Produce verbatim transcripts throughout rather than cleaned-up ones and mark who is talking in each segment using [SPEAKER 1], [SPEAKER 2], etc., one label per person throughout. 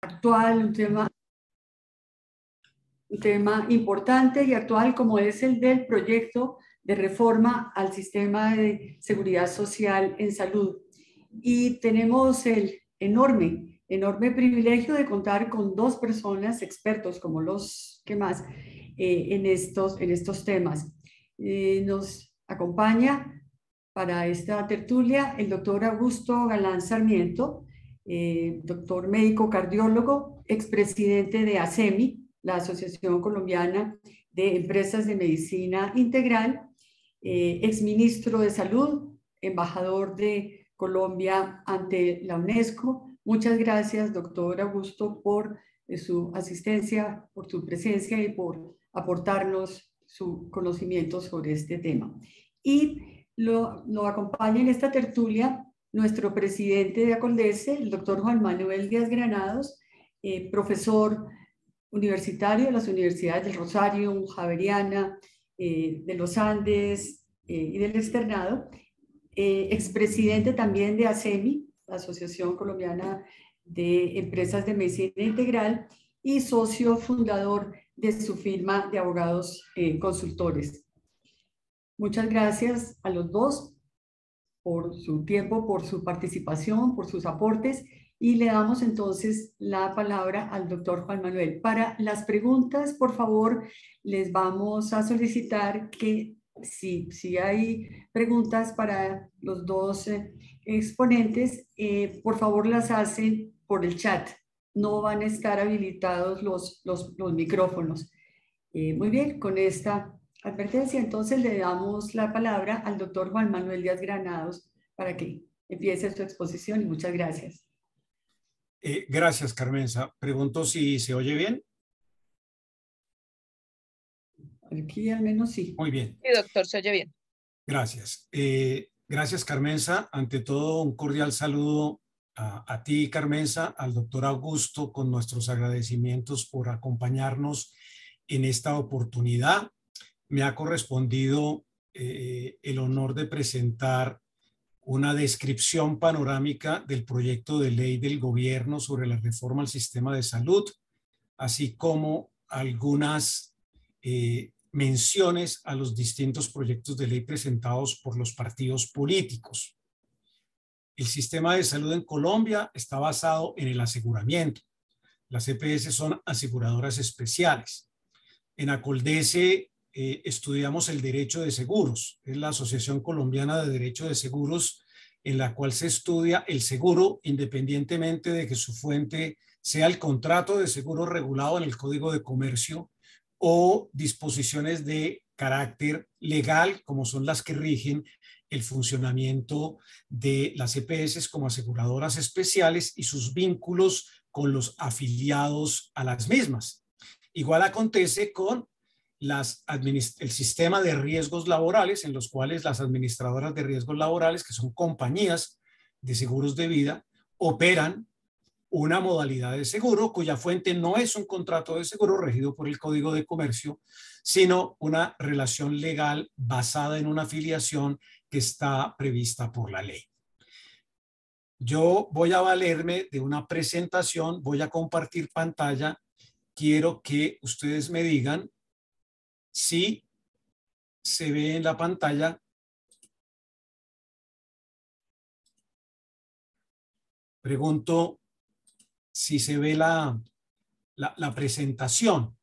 [SPEAKER 1] actual, un tema, un tema importante y actual como es el del proyecto de reforma al sistema de seguridad social en salud. Y tenemos el enorme, enorme privilegio de contar con dos personas expertos como los que más eh, en, estos, en estos temas. Eh, nos acompaña para esta tertulia el doctor Augusto Galán Sarmiento, eh, doctor médico cardiólogo, expresidente de ASEMI, la Asociación Colombiana de Empresas de Medicina Integral, eh, exministro de Salud, embajador de Colombia ante la UNESCO. Muchas gracias, doctor Augusto, por eh, su asistencia, por su presencia y por aportarnos su conocimiento sobre este tema. Y lo, lo acompaña en esta tertulia nuestro presidente de Acoldese, el doctor Juan Manuel Díaz Granados, eh, profesor universitario de las universidades del Rosario, Javeriana, eh, de los Andes eh, y del Externado, eh, expresidente también de ASEMI, la Asociación Colombiana de Empresas de Medicina Integral, y socio fundador de su firma de abogados eh, consultores. Muchas gracias a los dos por su tiempo, por su participación, por sus aportes, y le damos entonces la palabra al doctor Juan Manuel. Para las preguntas, por favor, les vamos a solicitar que si, si hay preguntas para los dos eh, exponentes, eh, por favor las hacen por el chat. No van a estar habilitados los, los, los micrófonos. Eh, muy bien, con esta advertencia, entonces le damos la palabra al doctor Juan Manuel Díaz Granados para que empiece su exposición y muchas gracias.
[SPEAKER 2] Eh, gracias, Carmenza. Pregunto si se oye bien.
[SPEAKER 1] Aquí al menos sí.
[SPEAKER 2] Muy bien.
[SPEAKER 3] Sí, doctor, se oye bien.
[SPEAKER 2] Gracias. Eh, gracias, Carmenza. Ante todo, un cordial saludo a, a ti, Carmenza, al doctor Augusto, con nuestros agradecimientos por acompañarnos en esta oportunidad. Me ha correspondido eh, el honor de presentar una descripción panorámica del proyecto de ley del gobierno sobre la reforma al sistema de salud, así como algunas eh, menciones a los distintos proyectos de ley presentados por los partidos políticos. El sistema de salud en Colombia está basado en el aseguramiento. Las E P S son aseguradoras especiales. En Acoldese eh, estudiamos el derecho de seguros. Es la Asociación Colombiana de Derecho de Seguros, en la cual se estudia el seguro independientemente de que su fuente sea el contrato de seguro regulado en el Código de Comercio o disposiciones de carácter legal, como son las que rigen el funcionamiento de las E P S como aseguradoras especiales y sus vínculos con los afiliados a las mismas. Igual acontece con las el sistema de riesgos laborales, en los cuales las administradoras de riesgos laborales, que son compañías de seguros de vida, operan una modalidad de seguro cuya fuente no es un contrato de seguro regido por el Código de Comercio, sino una relación legal basada en una afiliación que está prevista por la ley. Yo voy a valerme de una presentación, voy a compartir pantalla. Quiero que ustedes me digan si se ve en la pantalla. Pregunto si se ve la, la, la presentación.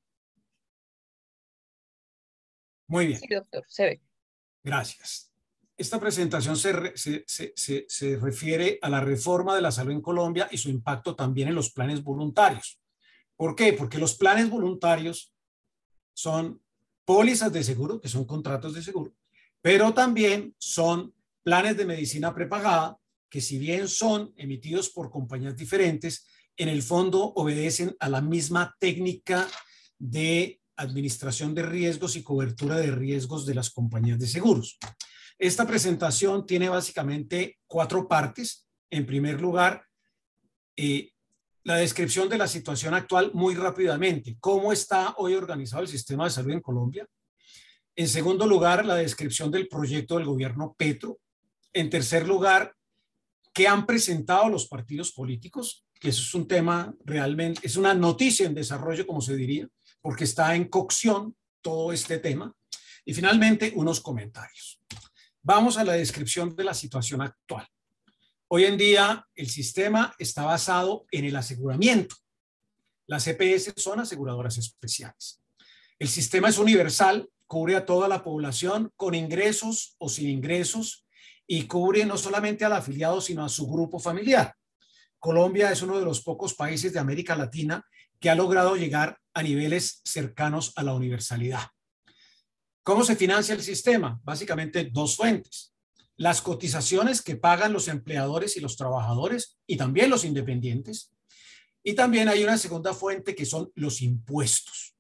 [SPEAKER 2] Muy bien.
[SPEAKER 3] Sí, doctor, se ve.
[SPEAKER 2] Gracias. Esta presentación se, re, se, se, se, se refiere a la reforma de la salud en Colombia y su impacto también en los planes voluntarios. ¿Por qué? Porque los planes voluntarios son pólizas de seguro, que son contratos de seguro, pero también son planes de medicina prepagada, que si bien son emitidos por compañías diferentes, en el fondo obedecen a la misma técnica de administración de riesgos y cobertura de riesgos de las compañías de seguros. Esta presentación tiene básicamente cuatro partes. En primer lugar, eh, la descripción de la situación actual muy rápidamente. ¿Cómo está hoy organizado el sistema de salud en Colombia? En segundo lugar, la descripción del proyecto del gobierno Petro. En tercer lugar, ¿qué han presentado los partidos políticos? que eso es un tema realmente, es una noticia en desarrollo, como se diría, porque está en cocción todo este tema. Y finalmente, unos comentarios. Vamos a la descripción de la situación actual. Hoy en día, el sistema está basado en el aseguramiento. Las E P S son aseguradoras especiales. El sistema es universal, cubre a toda la población con ingresos o sin ingresos y cubre no solamente al afiliado, sino a su grupo familiar. Colombia es uno de los pocos países de América Latina que ha logrado llegar a niveles cercanos a la universalidad. ¿Cómo se financia el sistema? Básicamente dos fuentes. Las cotizaciones que pagan los empleadores y los trabajadores y también los independientes. Y también hay una segunda fuente que son los impuestos.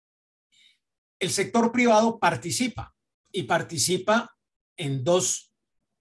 [SPEAKER 2] El sector privado participa y participa en dos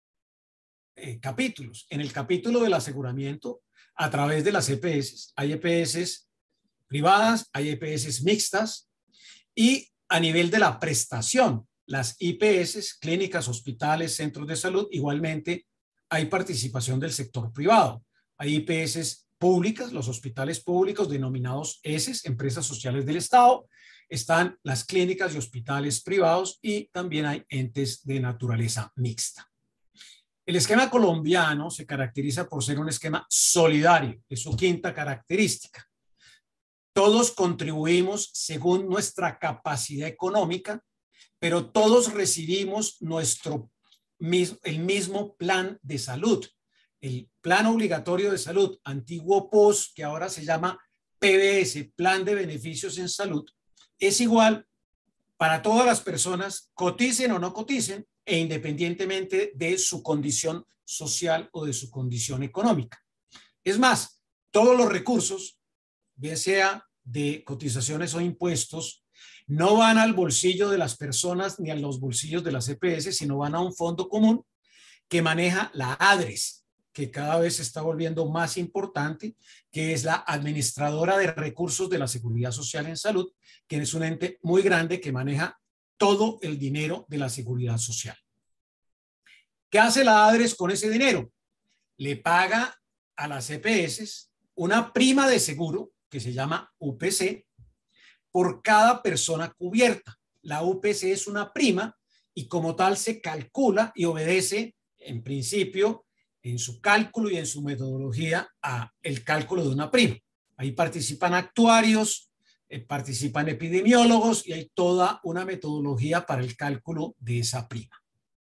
[SPEAKER 2] eh, capítulos. En el capítulo del aseguramiento, a través de las E P S. Hay E P S privadas, hay E P S mixtas y a nivel de la prestación, las I P S, clínicas, hospitales, centros de salud, igualmente hay participación del sector privado. Hay I P S públicas, los hospitales públicos denominados E S Es, empresas sociales del Estado, están las clínicas y hospitales privados y también hay entes de naturaleza mixta. El esquema colombiano se caracteriza por ser un esquema solidario, es su quinta característica. Todos contribuimos según nuestra capacidad económica, pero todos recibimos nuestro, el mismo plan de salud. El plan obligatorio de salud, antiguo P O S, que ahora se llama P B S, Plan de Beneficios en Salud, es igual para todas las personas, coticen o no coticen, e independientemente de su condición social o de su condición económica. Es más, todos los recursos, bien sea de cotizaciones o impuestos, no van al bolsillo de las personas ni a los bolsillos de las E P S, sino van a un fondo común que maneja la ADRES, que cada vez se está volviendo más importante, que es la Administradora de Recursos de la Seguridad Social en Salud, que es un ente muy grande que maneja todo el dinero de la seguridad social. ¿Qué hace la ADRES con ese dinero? Le paga a las E P S una prima de seguro que se llama U P C por cada persona cubierta. La U P C es una prima y como tal se calcula y obedece en principio en su cálculo y en su metodología a el cálculo de una prima. Ahí participan actuarios, eh, participan epidemiólogos y hay toda una metodología para el cálculo de esa prima.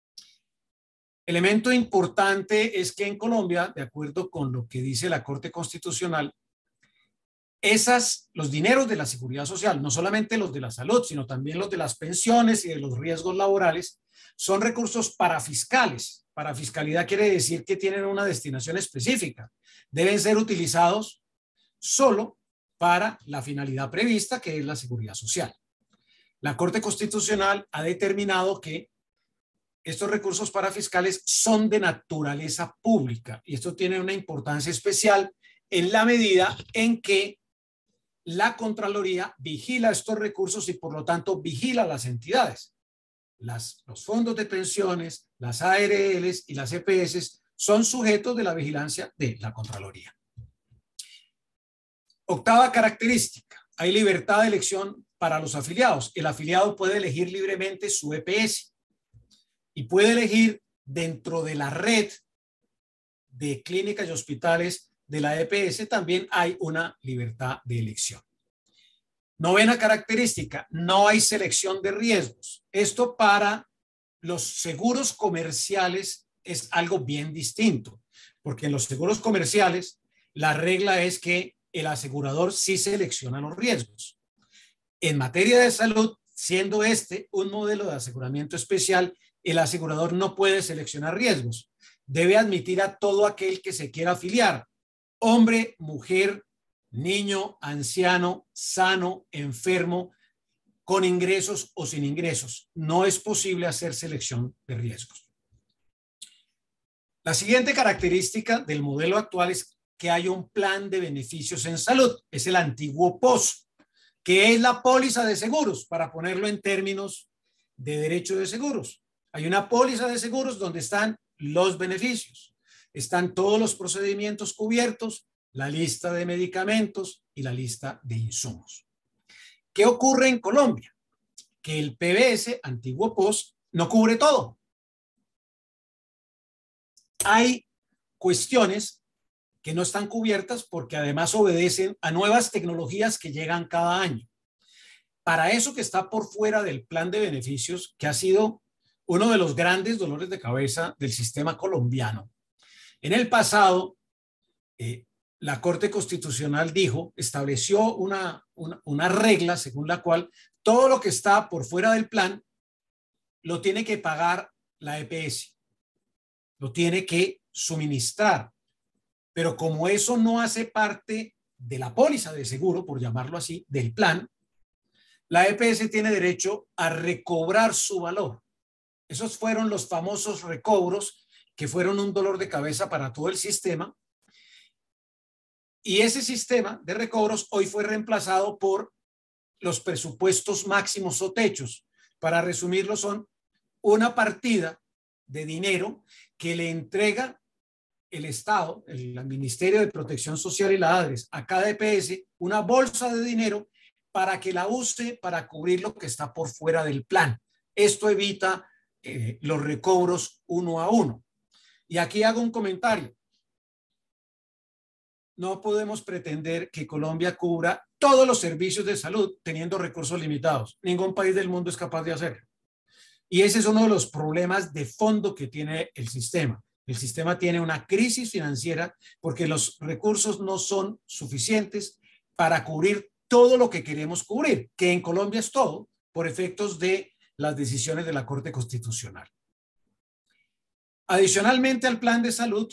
[SPEAKER 2] Elemento importante es que en Colombia, de acuerdo con lo que dice la Corte Constitucional, esas, los dineros de la seguridad social, no solamente los de la salud, sino también los de las pensiones y de los riesgos laborales, son recursos parafiscales. Parafiscalidad quiere decir que tienen una destinación específica. Deben ser utilizados solo para la finalidad prevista, que es la seguridad social. La Corte Constitucional ha determinado que estos recursos parafiscales son de naturaleza pública y esto tiene una importancia especial en la medida en que la Contraloría vigila estos recursos y por lo tanto vigila las entidades. Las, los fondos de pensiones, las A R Ls y las E P S son sujetos de la vigilancia de la Contraloría. Octava característica, hay libertad de elección para los afiliados. El afiliado puede elegir libremente su E P S y puede elegir dentro de la red de clínicas y hospitales de la E P S, también hay una libertad de elección. Novena característica, no hay selección de riesgos. Esto para los seguros comerciales es algo bien distinto, porque en los seguros comerciales la regla es que el asegurador sí selecciona los riesgos. En materia de salud, siendo este un modelo de aseguramiento especial, el asegurador no puede seleccionar riesgos. Debe admitir a todo aquel que se quiera afiliar, hombre, mujer, niño, anciano, sano, enfermo, con ingresos o sin ingresos. No es posible hacer selección de riesgos. La siguiente característica del modelo actual es que hay un plan de beneficios en salud. Es el antiguo P O S, que es la póliza de seguros, para ponerlo en términos de derecho de seguros. Hay una póliza de seguros donde están los beneficios. Están todos los procedimientos cubiertos, la lista de medicamentos y la lista de insumos. ¿Qué ocurre en Colombia? Que el P B S, antiguo P O S, no cubre todo. Hay cuestiones que no están cubiertas porque además obedecen a nuevas tecnologías que llegan cada año. Para eso que está por fuera del plan de beneficios, que ha sido uno de los grandes dolores de cabeza del sistema colombiano. En el pasado, eh, la Corte Constitucional dijo, estableció una, una, una regla según la cual todo lo que está por fuera del plan lo tiene que pagar la E P S, lo tiene que suministrar. Pero como eso no hace parte de la póliza de seguro, por llamarlo así, del plan, la E P S tiene derecho a recobrar su valor. Esos fueron los famosos recobros que fueron un dolor de cabeza para todo el sistema. Y ese sistema de recobros hoy fue reemplazado por los presupuestos máximos o techos. Para resumirlo, son una partida de dinero que le entrega el Estado, el Ministerio de Protección Social y la ADRES, a cada E P S, una bolsa de dinero para que la use para cubrir lo que está por fuera del plan. Esto evita eh, los recobros uno a uno. Y aquí hago un comentario. No podemos pretender que Colombia cubra todos los servicios de salud teniendo recursos limitados. Ningún país del mundo es capaz de hacerlo. Y ese es uno de los problemas de fondo que tiene el sistema. El sistema tiene una crisis financiera porque los recursos no son suficientes para cubrir todo lo que queremos cubrir, que en Colombia es todo, por efectos de las decisiones de la Corte Constitucional. Adicionalmente al plan de salud,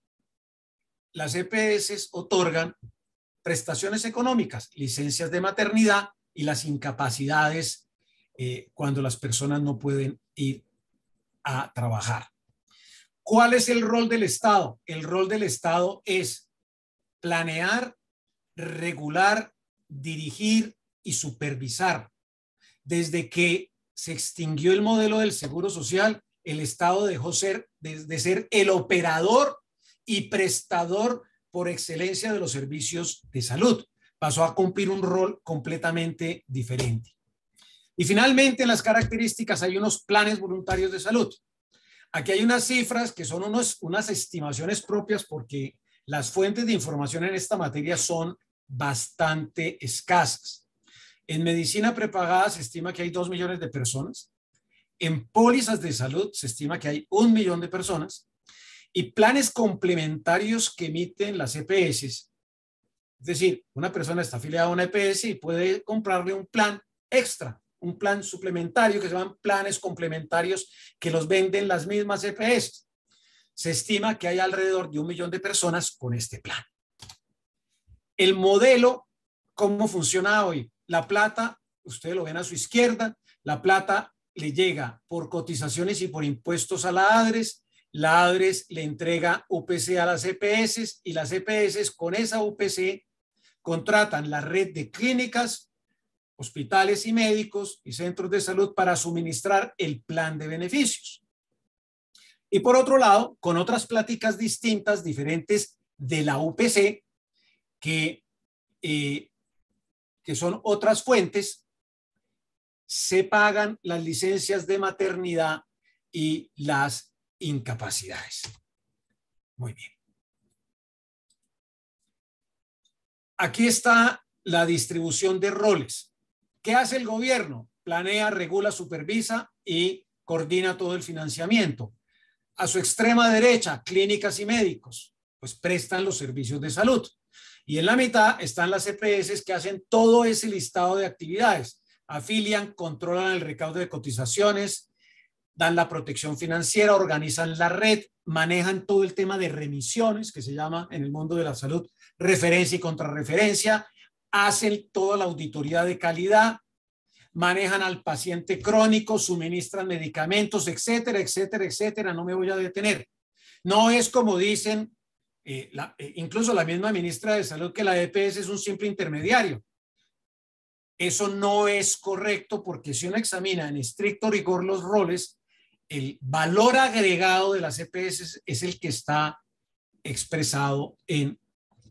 [SPEAKER 2] las E P S otorgan prestaciones económicas, licencias de maternidad y las incapacidades eh, cuando las personas no pueden ir a trabajar. ¿Cuál es el rol del Estado? El rol del Estado es planear, regular, dirigir y supervisar. Desde que se extinguió el modelo del seguro social, el Estado dejó ser, de, de ser el operador y prestador por excelencia de los servicios de salud. Pasó a cumplir un rol completamente diferente. Y finalmente, en las características hay unos planes voluntarios de salud. Aquí hay unas cifras que son unos, unas estimaciones propias porque las fuentes de información en esta materia son bastante escasas. En medicina prepagada se estima que hay dos millones de personas. En pólizas de salud se estima que hay un millón de personas. Y planes complementarios que emiten las E P S. Es decir, una persona está afiliada a una E P S y puede comprarle un plan extra, un plan suplementario que se llaman planes complementarios que los venden las mismas E P S. Se estima que hay alrededor de un millón de personas con este plan. El modelo, ¿cómo funciona hoy? La plata, ustedes lo ven a su izquierda, la plata le llega por cotizaciones y por impuestos a la ADRES. La ADRES le entrega U P C a las E P S y las E P S con esa U P C contratan la red de clínicas, hospitales y médicos y centros de salud para suministrar el plan de beneficios. Y por otro lado, con otras pláticas distintas, diferentes de la U P C, que, eh, que son otras fuentes, se pagan las licencias de maternidad y las incapacidades. Muy bien. Aquí está la distribución de roles. ¿Qué hace el gobierno? Planea, regula, supervisa y coordina todo el financiamiento. A su extrema derecha, clínicas y médicos, pues prestan los servicios de salud. Y en la mitad están las E P S que hacen todo ese listado de actividades. Afilian, controlan el recaudo de cotizaciones, dan la protección financiera, organizan la red, manejan todo el tema de remisiones, que se llama en el mundo de la salud referencia y contrarreferencia, hacen toda la auditoría de calidad, manejan al paciente crónico, suministran medicamentos, etcétera, etcétera, etcétera. No me voy a detener. No es como dicen, eh, la, eh, incluso la misma ministra de Salud, que la E P S es un simple intermediario. Eso no es correcto porque si uno examina en estricto rigor los roles, el valor agregado de las E P S es el que está expresado en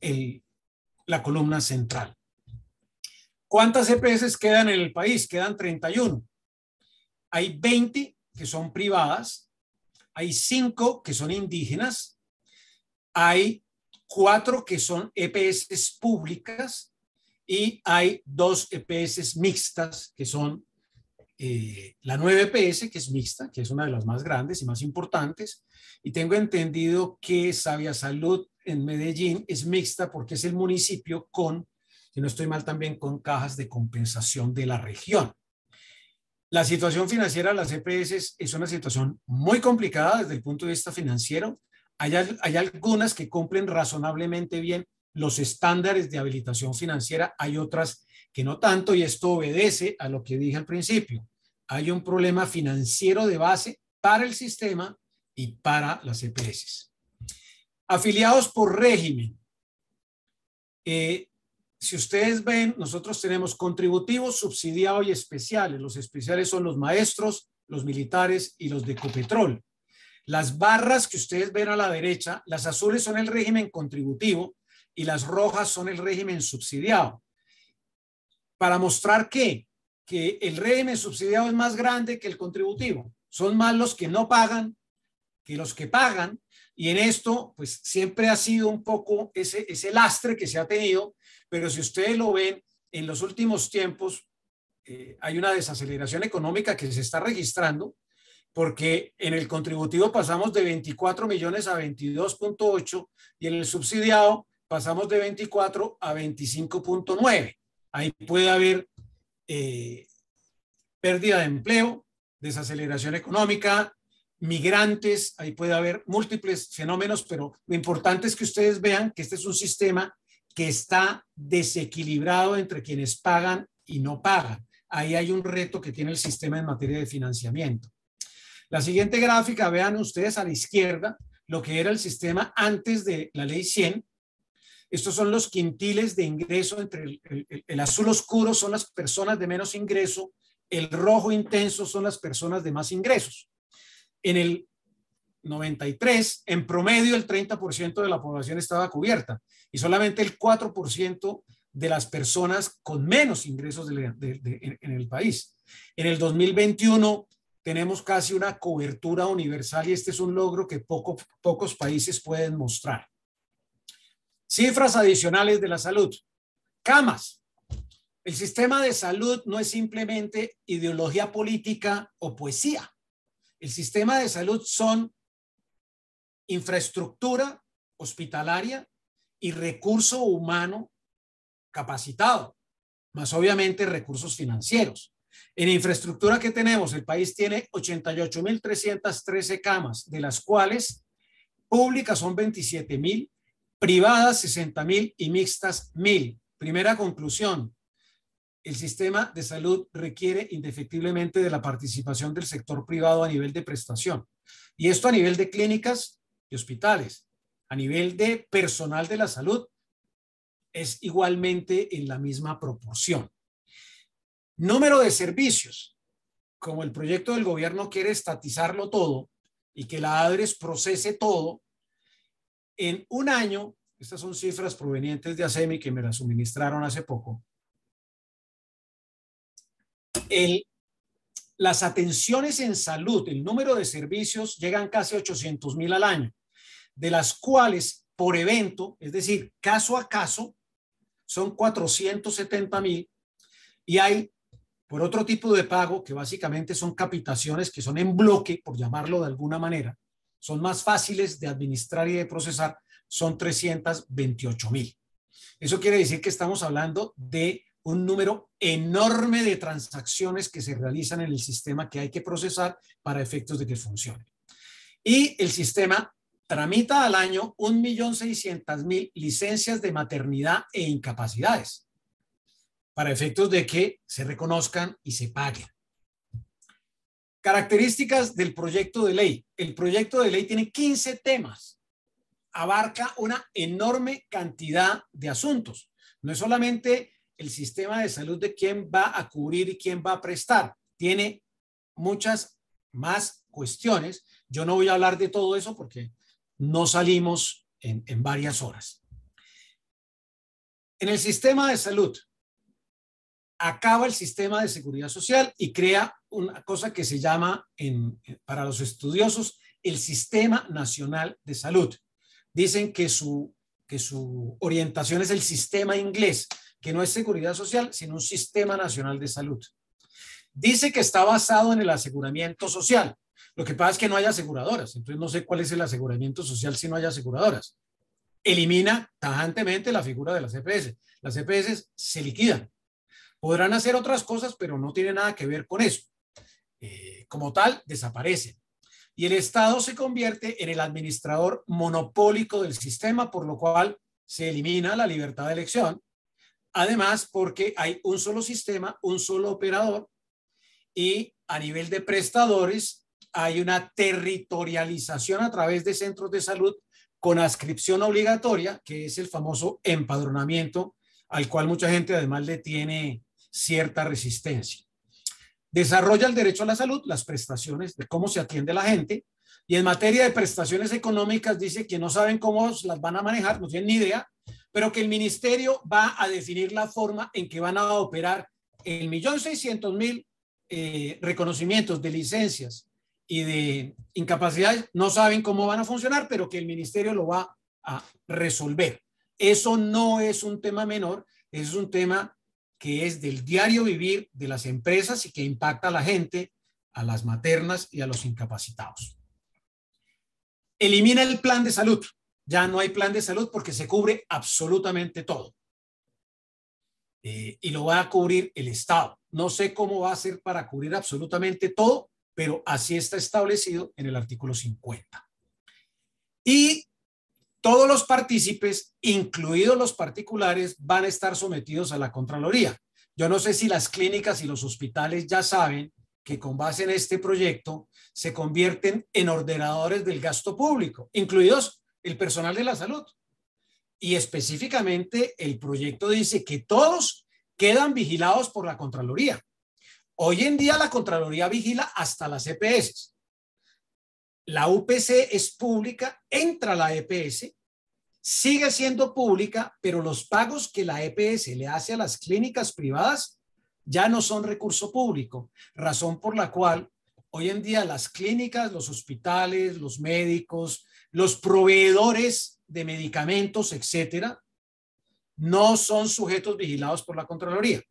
[SPEAKER 2] el, la columna central. ¿Cuántas E P S quedan en el país? Quedan treinta y uno. Hay veinte que son privadas, hay cinco que son indígenas, hay cuatro que son E P S públicas y hay dos E P S mixtas que son eh, la nueva E P S, que es mixta, que es una de las más grandes y más importantes, y tengo entendido que Sabia Salud en Medellín es mixta porque es el municipio con, si no estoy mal, también con cajas de compensación de la región. La situación financiera de las E P S es una situación muy complicada desde el punto de vista financiero. Hay, hay algunas que cumplen razonablemente bien los estándares de habilitación financiera, hay otras que no tanto, y esto obedece a lo que dije al principio. Hay un problema financiero de base para el sistema y para las E P S. Afiliados por régimen. Eh, si ustedes ven, nosotros tenemos contributivos, subsidiados y especiales. Los especiales son los maestros, los militares y los de Ecopetrol. Las barras que ustedes ven a la derecha, las azules son el régimen contributivo y las rojas son el régimen subsidiado. Para mostrar que, que el régimen subsidiado es más grande que el contributivo. Son más los que no pagan que los que pagan, y en esto pues siempre ha sido un poco ese, ese lastre que se ha tenido, pero si ustedes lo ven en los últimos tiempos eh, hay una desaceleración económica que se está registrando, porque en el contributivo pasamos de veinticuatro millones a veintidós punto ocho y en el subsidiado pasamos de veinticuatro a veinticinco punto nueve. Ahí puede haber eh, pérdida de empleo, desaceleración económica, migrantes, ahí puede haber múltiples fenómenos, pero lo importante es que ustedes vean que este es un sistema que está desequilibrado entre quienes pagan y no pagan. Ahí hay un reto que tiene el sistema en materia de financiamiento. La siguiente gráfica, vean ustedes a la izquierda lo que era el sistema antes de la ley cien. Estos son los quintiles de ingreso, entre el, el, el azul oscuro son las personas de menos ingreso, el rojo intenso son las personas de más ingresos. En el noventa y tres, en promedio, el treinta por ciento de la población estaba cubierta y solamente el cuatro por ciento de las personas con menos ingresos de, de, de, en el país. En el dos mil veintiuno tenemos casi una cobertura universal y este es un logro que poco, pocos países pueden mostrar. Cifras adicionales de la salud. Camas. El sistema de salud no es simplemente ideología política o poesía. El sistema de salud son infraestructura hospitalaria y recurso humano capacitado, más obviamente recursos financieros. En infraestructura que tenemos, el país tiene ochenta y ocho mil trescientas trece camas, de las cuales públicas son veintisiete mil, privadas sesenta mil y mixtas mil. Primera conclusión. El sistema de salud requiere indefectiblemente de la participación del sector privado a nivel de prestación. Y esto a nivel de clínicas y hospitales. A nivel de personal de la salud es igualmente en la misma proporción. Número de servicios. Como el proyecto del gobierno quiere estatizarlo todo y que la ADRES procese todo, en un año, estas son cifras provenientes de ASEMI que me las suministraron hace poco, El, las atenciones en salud, el número de servicios llegan casi a ochocientos mil al año, de las cuales por evento, es decir, caso a caso, son cuatrocientos setenta mil y hay por otro tipo de pago que básicamente son capitaciones que son en bloque, por llamarlo de alguna manera, son más fáciles de administrar y de procesar, son trescientos veintiocho mil. Eso quiere decir que estamos hablando de un número enorme de transacciones que se realizan en el sistema que hay que procesar para efectos de que funcione. Y el sistema tramita al año un millón seiscientas mil licencias de maternidad e incapacidades para efectos de que se reconozcan y se paguen. Características del proyecto de ley. El proyecto de ley tiene quince temas. Abarca una enorme cantidad de asuntos. No es solamente el sistema de salud de quién va a cubrir y quién va a prestar. Tiene muchas más cuestiones. Yo no voy a hablar de todo eso porque no salimos en, en varias horas. En el sistema de salud, acaba el sistema de seguridad social y crea una cosa que se llama, en, para los estudiosos, el Sistema Nacional de Salud. Dicen que su, que su orientación es el sistema inglés, que no es seguridad social, sino un sistema nacional de salud. Dice que está basado en el aseguramiento social. Lo que pasa es que no hay aseguradoras, entonces no sé cuál es el aseguramiento social si no hay aseguradoras. Elimina tajantemente la figura de las E P S. Las E P S se liquidan. Podrán hacer otras cosas, pero no tiene nada que ver con eso. Eh, como tal, desaparecen. Y el Estado se convierte en el administrador monopólico del sistema, por lo cual se elimina la libertad de elección. Además, porque hay un solo sistema, un solo operador, y a nivel de prestadores hay una territorialización a través de centros de salud con adscripción obligatoria, que es el famoso empadronamiento, al cual mucha gente además le tiene cierta resistencia. Desarrolla el derecho a la salud, las prestaciones de cómo se atiende a la gente, y en materia de prestaciones económicas dice que no saben cómo las van a manejar, no tienen ni idea, pero que el ministerio va a definir la forma en que van a operar el millón seiscientos mil eh, reconocimientos de licencias y de incapacidades. No saben cómo van a funcionar, pero que el ministerio lo va a resolver. Eso no es un tema menor, es un tema que es del diario vivir de las empresas y que impacta a la gente, a las maternas y a los incapacitados. Elimina el plan de salud. Ya no hay plan de salud porque se cubre absolutamente todo. Eh, y lo va a cubrir el Estado. No sé cómo va a ser para cubrir absolutamente todo, pero así está establecido en el artículo cincuenta. Y todos los partícipes, incluidos los particulares, van a estar sometidos a la Contraloría. Yo no sé si las clínicas y los hospitales ya saben que con base en este proyecto se convierten en ordenadores del gasto público, incluidos el personal de la salud. Y específicamente el proyecto dice que todos quedan vigilados por la Contraloría. Hoy en día la Contraloría vigila hasta las E P S. La U P C es pública, entra la E P S, sigue siendo pública, pero los pagos que la E P S le hace a las clínicas privadas ya no son recurso público, razón por la cual hoy en día las clínicas, los hospitales, los médicos, los proveedores de medicamentos, etcétera, no son sujetos vigilados por la Contraloría.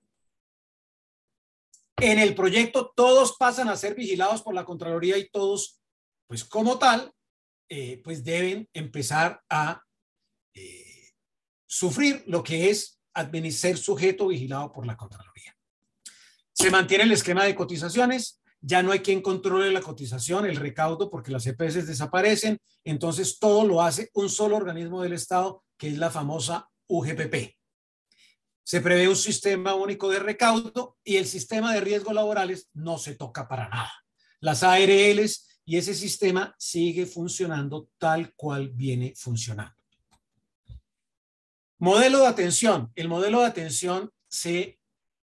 [SPEAKER 2] En el proyecto todos pasan a ser vigilados por la Contraloría y todos, pues como tal, eh, pues deben empezar a eh, sufrir lo que es ser sujeto vigilado por la Contraloría. Se mantiene el esquema de cotizaciones, ya no hay quien controle la cotización, el recaudo, porque las E P S desaparecen, entonces todo lo hace un solo organismo del Estado, que es la famosa U G P P. Se prevé un sistema único de recaudo y el sistema de riesgos laborales no se toca para nada. Las A R Ls y ese sistema sigue funcionando tal cual viene funcionando. Modelo de atención. El modelo de atención se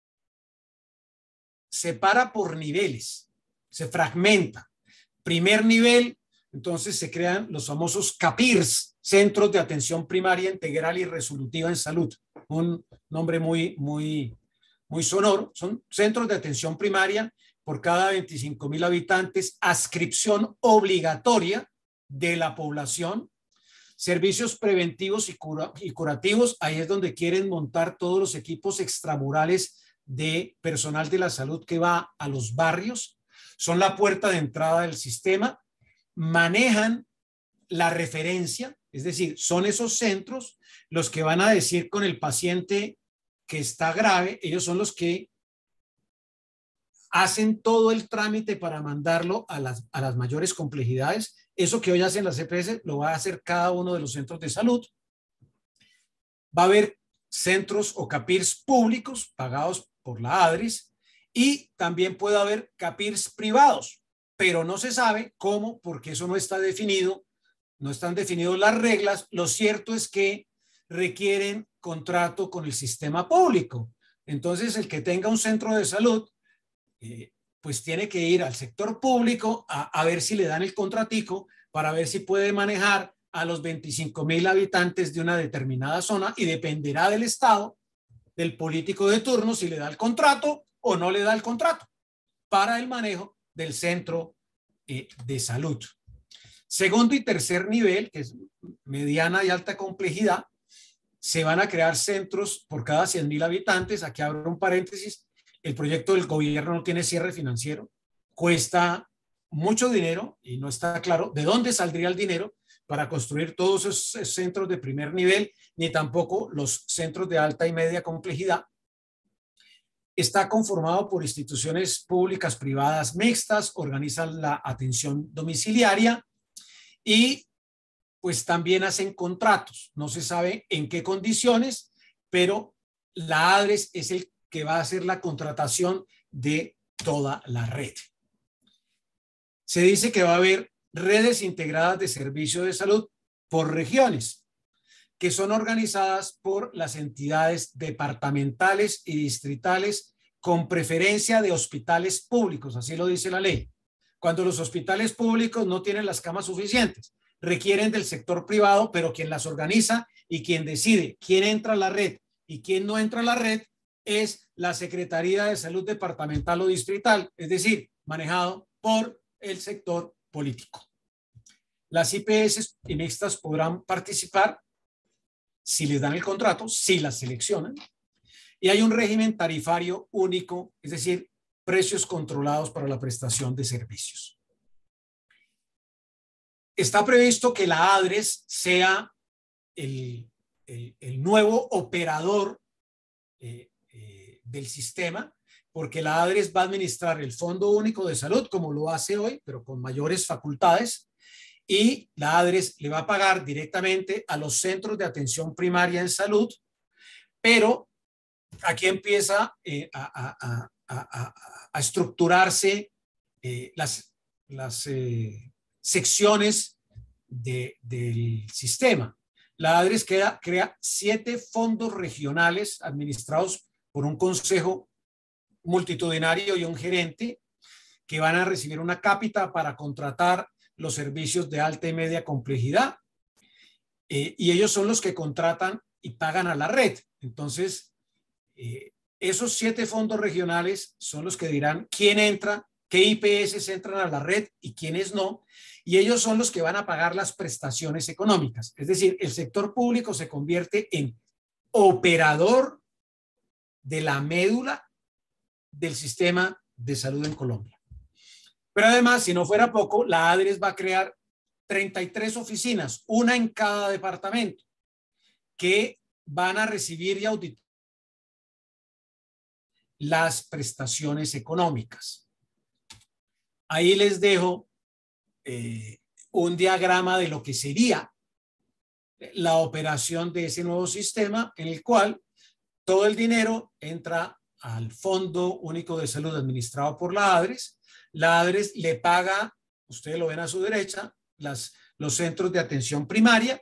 [SPEAKER 2] separa por niveles, se fragmenta. Primer nivel, entonces se crean los famosos CAPIRS, Centros de Atención Primaria Integral y Resolutiva en Salud. Un nombre muy, muy, muy sonoro. Son centros de atención primaria por cada veinticinco mil habitantes, adscripción obligatoria de la población. Servicios preventivos y, cura, y curativos, ahí es donde quieren montar todos los equipos extramurales de personal de la salud que va a los barrios. Son la puerta de entrada del sistema, manejan la referencia, es decir, son esos centros los que van a decir con el paciente que está grave, ellos son los que hacen todo el trámite para mandarlo a las, a las mayores complejidades. Eso que hoy hacen las E P S lo va a hacer cada uno de los centros de salud. Va a haber centros o CAPIRS públicos pagados por la ADRIS y también puede haber CAPIRS privados, pero no se sabe cómo, porque eso no está definido, no están definidas las reglas. Lo cierto es que requieren contrato con el sistema público. Entonces, el que tenga un centro de salud, eh, pues tiene que ir al sector público a, a ver si le dan el contratico para ver si puede manejar a los veinticinco mil habitantes de una determinada zona y dependerá del Estado, del político de turno, si le da el contrato o no le da el contrato para el manejo del centro eh, de salud. Segundo y tercer nivel, que es mediana y alta complejidad, se van a crear centros por cada cien mil habitantes. Aquí abro un paréntesis. El proyecto del gobierno no tiene cierre financiero, cuesta mucho dinero y no está claro de dónde saldría el dinero para construir todos esos centros de primer nivel, ni tampoco los centros de alta y media complejidad. Está conformado por instituciones públicas, privadas, mixtas, organizan la atención domiciliaria y pues también hacen contratos. No se sabe en qué condiciones, pero la ADRES es el que va a hacer la contratación de toda la red. Se dice que va a haber redes integradas de servicios de salud por regiones, que son organizadas por las entidades departamentales y distritales con preferencia de hospitales públicos, así lo dice la ley. Cuando los hospitales públicos no tienen las camas suficientes, requieren del sector privado, pero quien las organiza y quien decide quién entra a la red y quién no entra a la red es la Secretaría de Salud departamental o distrital, es decir, manejado por el sector político. Las I P S y mixtas podrán participar si les dan el contrato, si las seleccionan, y hay un régimen tarifario único, es decir, precios controlados para la prestación de servicios. Está previsto que la ADRES sea el, el, el nuevo operador eh, eh, del sistema, porque la ADRES va a administrar el Fondo Único de Salud como lo hace hoy, pero con mayores facultades, y la ADRES le va a pagar directamente a los centros de atención primaria en salud, pero aquí empieza eh, a, a, a, a, a estructurarse eh, las, las eh, secciones de, del sistema. La ADRES crea, crea siete fondos regionales administrados por un consejo multitudinario y un gerente que van a recibir una cápita para contratar los servicios de alta y media complejidad, eh, y ellos son los que contratan y pagan a la red. Entonces, eh, esos siete fondos regionales son los que dirán quién entra, qué I P S entran a la red y quiénes no, y ellos son los que van a pagar las prestaciones económicas. Es decir, el sector público se convierte en operador de la médula del sistema de salud en Colombia. Pero además, si no fuera poco, la ADRES va a crear treinta y tres oficinas, una en cada departamento, que van a recibir y auditar las prestaciones económicas. Ahí les dejo eh, un diagrama de lo que sería la operación de ese nuevo sistema, en el cual todo el dinero entra al Fondo Único de Salud administrado por la ADRES. La ADRES le paga, ustedes lo ven a su derecha, las, los centros de atención primaria,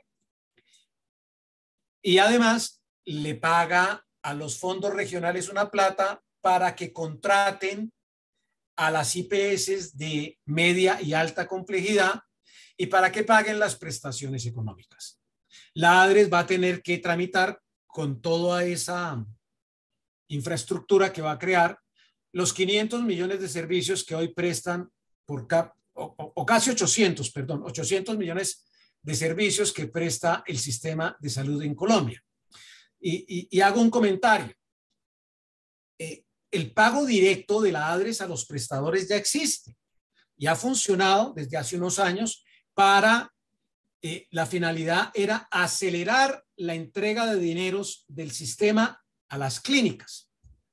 [SPEAKER 2] y además le paga a los fondos regionales una plata para que contraten a las I P S de media y alta complejidad y para que paguen las prestaciones económicas. La ADRES va a tener que tramitar con toda esa infraestructura que va a crear los quinientos millones de servicios que hoy prestan por cap, o, o, o casi ochocientos, perdón, ochocientos millones de servicios que presta el sistema de salud en Colombia. Y, y, y hago un comentario. Eh, el pago directo de la ADRES a los prestadores ya existe y ha funcionado desde hace unos años para, eh, la finalidad era acelerar la entrega de dineros del sistema a las clínicas.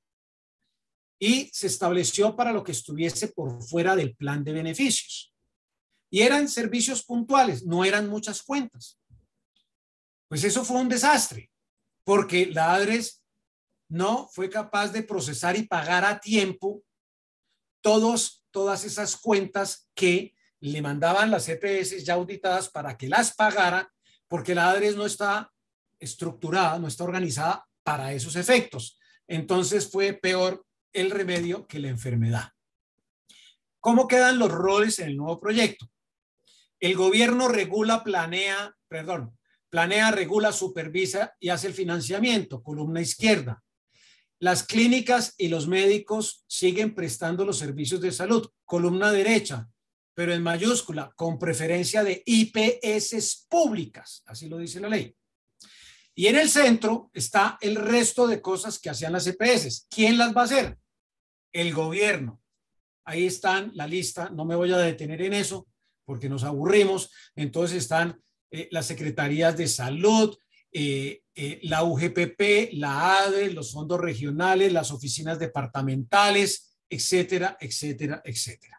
[SPEAKER 2] Y se estableció para lo que estuviese por fuera del plan de beneficios. Y eran servicios puntuales, no eran muchas cuentas. Pues eso fue un desastre, porque la ADRES no fue capaz de procesar y pagar a tiempo todos, todas esas cuentas que le mandaban las E P S ya auditadas para que las pagara, porque la ADRES no está estructurada, no está organizada para esos efectos. Entonces fue peor el remedio que la enfermedad. ¿Cómo quedan los roles en el nuevo proyecto? El gobierno regula, planea, perdón, planea, regula, supervisa y hace el financiamiento, columna izquierda. Las clínicas y los médicos siguen prestando los servicios de salud, columna derecha, pero en mayúscula, con preferencia de I P S públicas, así lo dice la ley. Y en el centro está el resto de cosas que hacían las E P S. ¿Quién las va a hacer? El gobierno. Ahí están la lista, no me voy a detener en eso porque nos aburrimos. Entonces están eh, las secretarías de salud, eh, eh, la U G P P, la A D E, los fondos regionales, las oficinas departamentales, etcétera, etcétera, etcétera.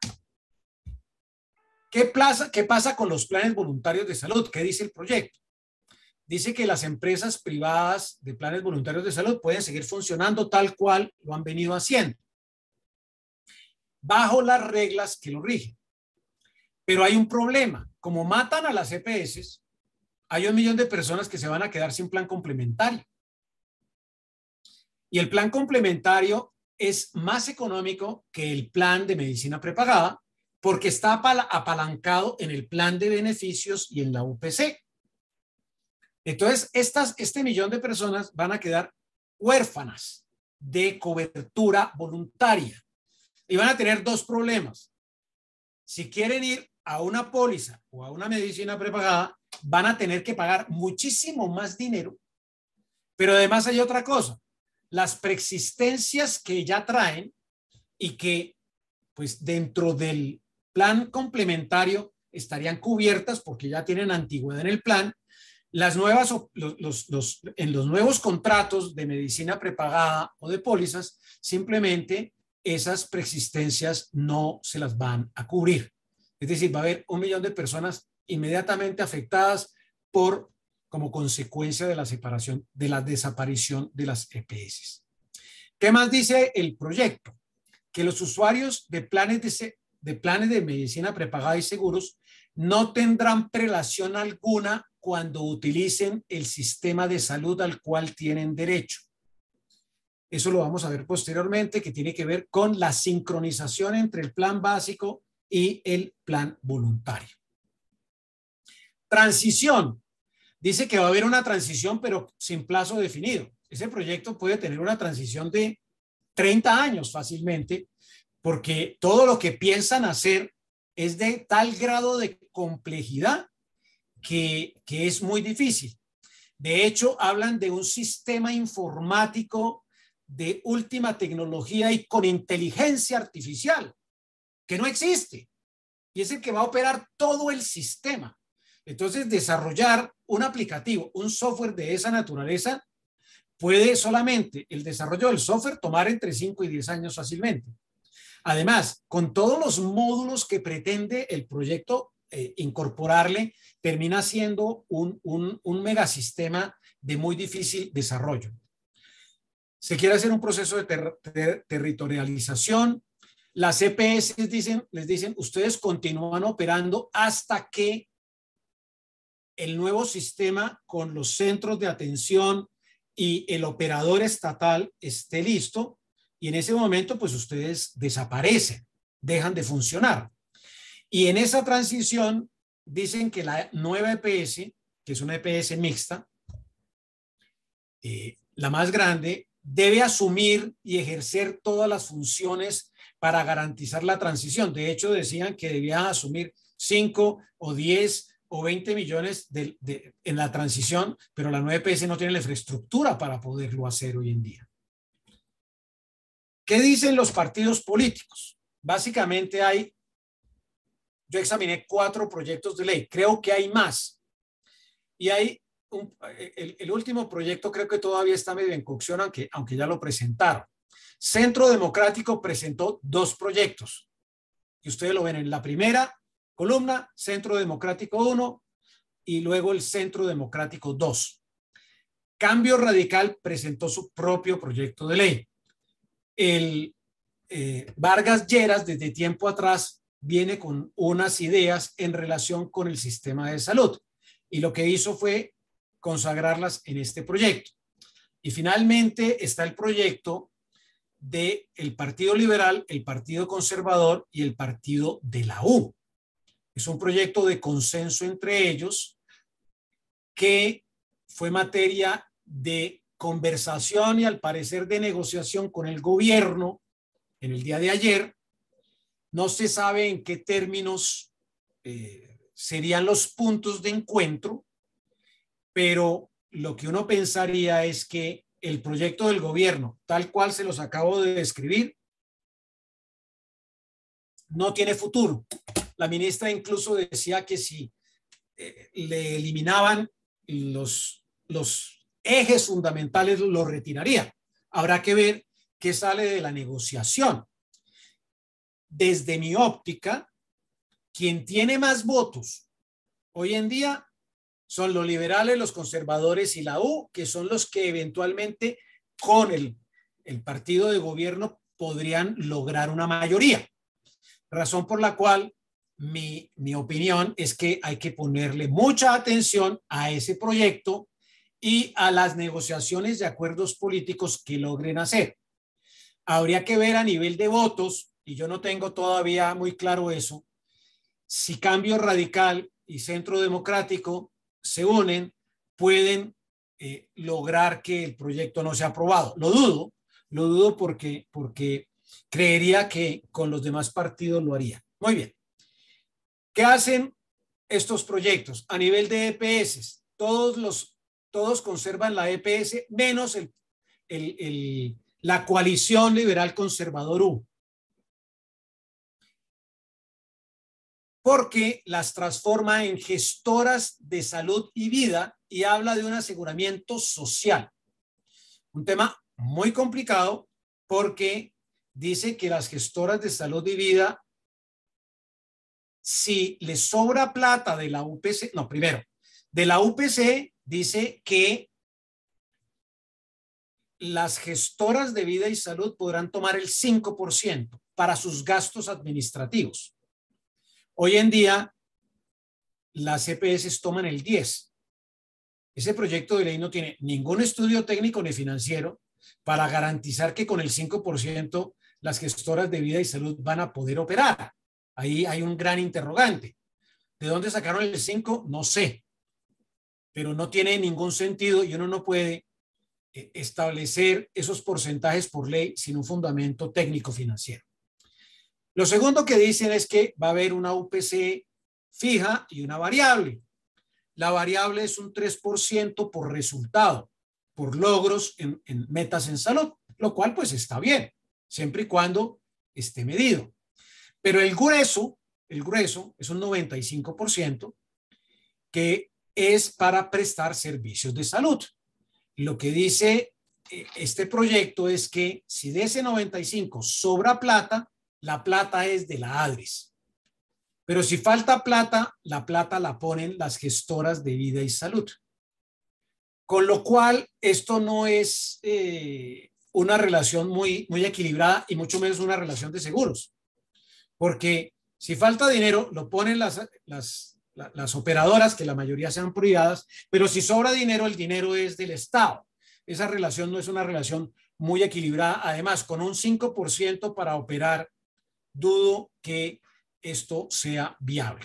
[SPEAKER 2] ¿Qué, plaza, ¿Qué pasa con los planes voluntarios de salud? ¿Qué dice el proyecto? Dice que las empresas privadas de planes voluntarios de salud pueden seguir funcionando tal cual lo han venido haciendo, bajo las reglas que lo rigen. Pero hay un problema. Como matan a las E P S, hay un millón de personas que se van a quedar sin plan complementario. Y el plan complementario es más económico que el plan de medicina prepagada porque está apalancado en el plan de beneficios y en la U P C. Entonces, estas, este millón de personas van a quedar huérfanas de cobertura voluntaria y van a tener dos problemas. Si quieren ir a una póliza o a una medicina prepagada, van a tener que pagar muchísimo más dinero, pero además hay otra cosa, las preexistencias que ya traen y que pues dentro del plan complementario estarían cubiertas porque ya tienen antigüedad en el plan. Las nuevas, los, los, los, en los nuevos contratos de medicina prepagada o de pólizas, simplemente esas preexistencias no se las van a cubrir. Es decir, va a haber un millón de personas inmediatamente afectadas por, como consecuencia de la separación, de la desaparición de las E P S. ¿Qué más dice el proyecto? Que los usuarios de planes de, de planes de medicina prepagada y seguros no tendrán prelación alguna cuando utilicen el sistema de salud al cual tienen derecho. Eso lo vamos a ver posteriormente, que tiene que ver con la sincronización entre el plan básico y el plan voluntario. Transición. Dice que va a haber una transición, pero sin plazo definido. Ese proyecto puede tener una transición de treinta años fácilmente, porque todo lo que piensan hacer es de tal grado de complejidad que, que es muy difícil. De hecho, hablan de un sistema informático de última tecnología y con inteligencia artificial, que no existe, y es el que va a operar todo el sistema. Entonces, desarrollar un aplicativo, un software de esa naturaleza, puede solamente el desarrollo del software tomar entre cinco y diez años fácilmente. Además, con todos los módulos que pretende el proyecto eh, incorporarle, termina siendo un, un, un megasistema de muy difícil desarrollo. Se quiere hacer un proceso de ter ter territorialización. Las E P S dicen, les dicen, ustedes continúan operando hasta que el nuevo sistema con los centros de atención y el operador estatal esté listo, y en ese momento pues ustedes desaparecen, dejan de funcionar. Y en esa transición dicen que la nueva E P S, que es una E P S mixta, eh, la más grande, debe asumir y ejercer todas las funciones para garantizar la transición. De hecho, decían que debía asumir cinco o diez o veinte millones de, de, en la transición, pero la nueva E P S no tiene la infraestructura para poderlo hacer hoy en día. ¿Qué dicen los partidos políticos? Básicamente hay, yo examiné cuatro proyectos de ley, creo que hay más. Y hay un, el, el último proyecto creo que todavía está medio en cocción, aunque, aunque ya lo presentaron. Centro Democrático presentó dos proyectos, y ustedes lo ven en la primera columna, Centro Democrático uno y luego el Centro Democrático dos. Cambio Radical presentó su propio proyecto de ley. El eh, Vargas Lleras desde tiempo atrás viene con unas ideas en relación con el sistema de salud y lo que hizo fue consagrarlas en este proyecto. Y finalmente está el proyecto del Partido Liberal, el Partido Conservador y el Partido de la U. es un proyecto de consenso entre ellos que fue materia de conversación y al parecer de negociación con el gobierno en el día de ayer. No se sabe en qué términos eh, serían los puntos de encuentro, pero lo que uno pensaría es que el proyecto del gobierno, tal cual se los acabo de describir, no tiene futuro. La ministra incluso decía que si eh, le eliminaban los, los ejes fundamentales, lo retiraría. Habrá que ver qué sale de la negociación. Desde mi óptica, quien tiene más votos hoy en día son los liberales, los conservadores y la U, que son los que eventualmente con el, el partido de gobierno podrían lograr una mayoría. Razón por la cual mi, mi opinión es que hay que ponerle mucha atención a ese proyecto y a las negociaciones de acuerdos políticos que logren hacer. Habría que ver a nivel de votos, y yo no tengo todavía muy claro eso, si Cambio Radical y Centro Democrático se unen, pueden eh, lograr que el proyecto no sea aprobado. Lo dudo, lo dudo porque, porque creería que con los demás partidos lo haría. Muy bien. ¿Qué hacen estos proyectos? A nivel de E P S, todos, los, todos conservan la E P S, menos el, el, el, la coalición liberal conservador U. Porque las transforma en gestoras de salud y vida y habla de un aseguramiento social. Un tema muy complicado porque dice que las gestoras de salud y vida, si les sobra plata de la U P C, no, primero, de la U P C dice que las gestoras de vida y salud podrán tomar el cinco por ciento para sus gastos administrativos. Hoy en día, las E P S toman el diez por ciento. Ese proyecto de ley no tiene ningún estudio técnico ni financiero para garantizar que con el cinco por ciento las gestoras de vida y salud van a poder operar. Ahí hay un gran interrogante. ¿De dónde sacaron el cinco? No sé. Pero no tiene ningún sentido y uno no puede establecer esos porcentajes por ley sin un fundamento técnico financiero. Lo segundo que dicen es que va a haber una U P C fija y una variable. La variable es un tres por ciento por resultado, por logros en, en metas en salud, lo cual pues está bien, siempre y cuando esté medido. Pero el grueso, el grueso es un noventa y cinco por ciento que es para prestar servicios de salud. Lo que dice este proyecto es que si de ese noventa y cinco sobra plata, la plata es de la ADRES. Pero si falta plata, la plata la ponen las gestoras de vida y salud. Con lo cual, esto no es eh, una relación muy, muy equilibrada y mucho menos una relación de seguros. Porque si falta dinero, lo ponen las, las, las operadoras, que la mayoría sean privadas, pero si sobra dinero, el dinero es del Estado. Esa relación no es una relación muy equilibrada. Además, con un cinco por ciento para operar, dudo que esto sea viable.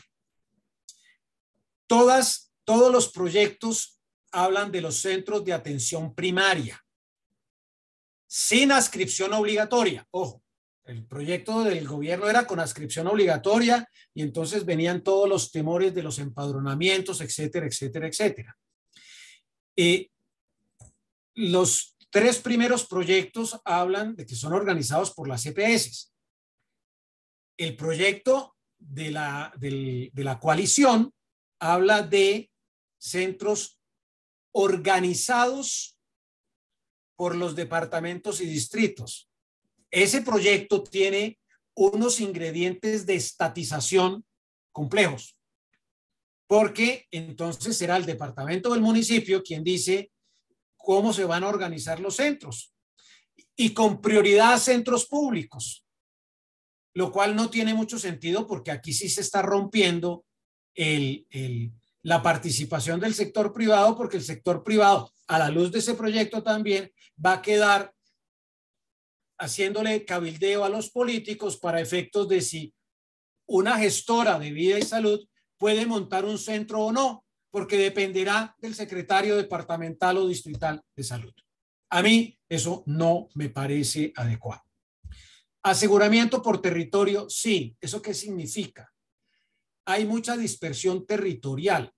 [SPEAKER 2] Todas, todos los proyectos hablan de los centros de atención primaria, sin adscripción obligatoria. Ojo, el proyecto del gobierno era con adscripción obligatoria y entonces venían todos los temores de los empadronamientos, etcétera, etcétera, etcétera. Eh, los tres primeros proyectos hablan de que son organizados por las E P S. El proyecto de la, de, de la coalición habla de centros organizados por los departamentos y distritos. Ese proyecto tiene unos ingredientes de estatización complejos, porque entonces será el departamento del municipio quien dice cómo se van a organizar los centros y con prioridad a centros públicos, lo cual no tiene mucho sentido porque aquí sí se está rompiendo el, el, la participación del sector privado, porque el sector privado, a la luz de ese proyecto también, va a quedar haciéndole cabildeo a los políticos para efectos de si una gestora de vida y salud puede montar un centro o no, porque dependerá del secretario departamental o distrital de salud. A mí eso no me parece adecuado. Aseguramiento por territorio, sí. ¿Eso qué significa? Hay mucha dispersión territorial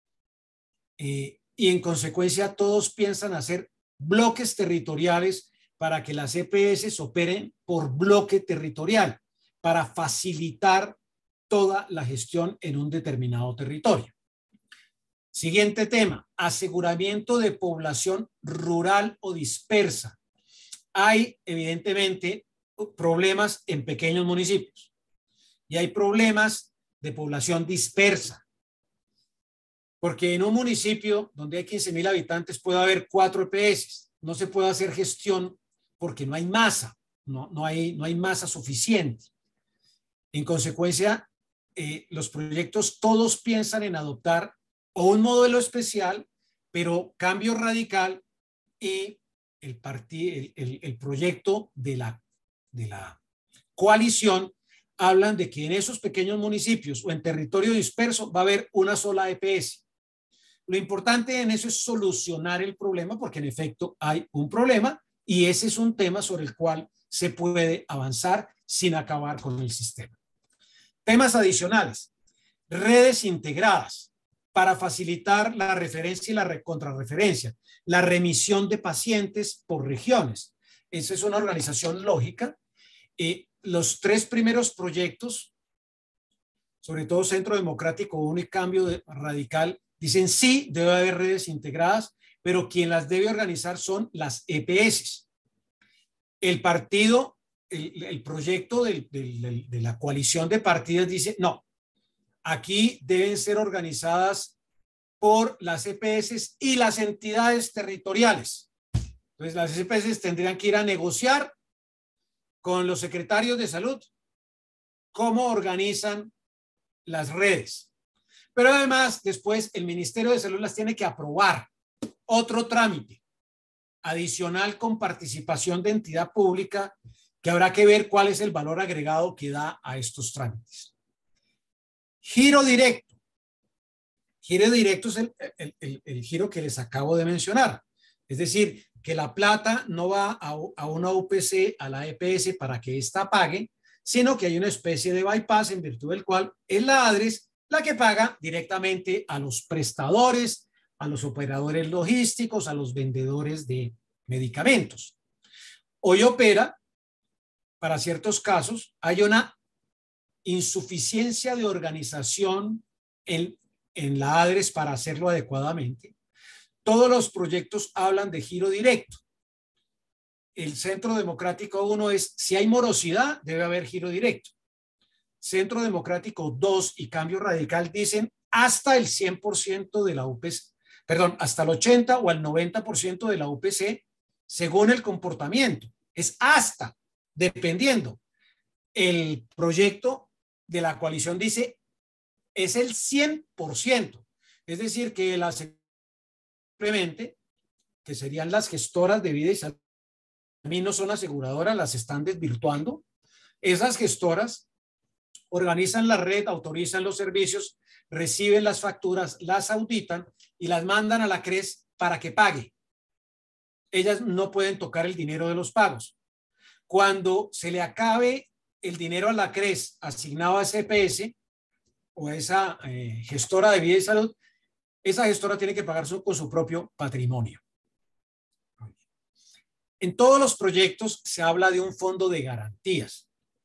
[SPEAKER 2] eh, y en consecuencia todos piensan hacer bloques territoriales para que las E P S operen por bloque territorial, para facilitar toda la gestión en un determinado territorio. Siguiente tema, aseguramiento de población rural o dispersa. Hay evidentemente problemas en pequeños municipios y hay problemas de población dispersa. Porque en un municipio donde hay quince mil habitantes puede haber cuatro E P S. No se puede hacer gestión porque no hay masa, no, no, hay, no hay masa suficiente. En consecuencia, eh, los proyectos todos piensan en adoptar o un modelo especial, pero cambio radical y el, el, el, el proyecto de la, de la coalición hablan de que en esos pequeños municipios o en territorio disperso va a haber una sola E P S. Lo importante en eso es solucionar el problema porque en efecto hay un problema y ese es un tema sobre el cual se puede avanzar sin acabar con el sistema. Temas adicionales, redes integradas para facilitar la referencia y la contrarreferencia, la remisión de pacientes por regiones. Esa es una organización lógica. Eh, los tres primeros proyectos, sobre todo Centro Democrático Uno y Cambio de, Radical, dicen sí, debe haber redes integradas, pero quien las debe organizar son las E P S. El partido, el, el proyecto de, de, de la coalición de partidos dice no, aquí deben ser organizadas por las E P S y las entidades territoriales. Entonces las E P S tendrían que ir a negociar con los secretarios de salud cómo organizan las redes. Pero además, después el Ministerio de Salud las tiene que aprobar. Otro trámite adicional con participación de entidad pública que habrá que ver cuál es el valor agregado que da a estos trámites. Giro directo. Giro directo es el, el, el, el giro que les acabo de mencionar. Es decir, que la plata no va a, a una U P C, a la E P S para que ésta pague, sino que hay una especie de bypass en virtud del cual es la ADRES la que paga directamente a los prestadores, a los operadores logísticos, a los vendedores de medicamentos. Hoy opera, para ciertos casos, hay una insuficiencia de organización en, en la ADRES para hacerlo adecuadamente. Todos los proyectos hablan de giro directo. El Centro Democrático uno es, si hay morosidad, debe haber giro directo. Centro Democrático dos y Cambio Radical dicen hasta el cien por ciento de la U P C, perdón, hasta el ochenta o el noventa por ciento de la U P C según el comportamiento. Es hasta, dependiendo. El proyecto de la coalición dice es el cien por ciento. Es decir, que la simplemente, que serían las gestoras de vida y salud, a mí no son aseguradoras, las están desvirtuando. Esas gestoras organizan la red, autorizan los servicios, reciben las facturas, las auditan y las mandan a la CRES para que pague. Ellas no pueden tocar el dinero de los pagos. Cuando se le acabe el dinero a la CRES asignado a ese E P S o a esa eh, gestora de vida y salud, esa gestora tiene que pagar su, con su propio patrimonio. En todos los proyectos se habla de un fondo de garantías.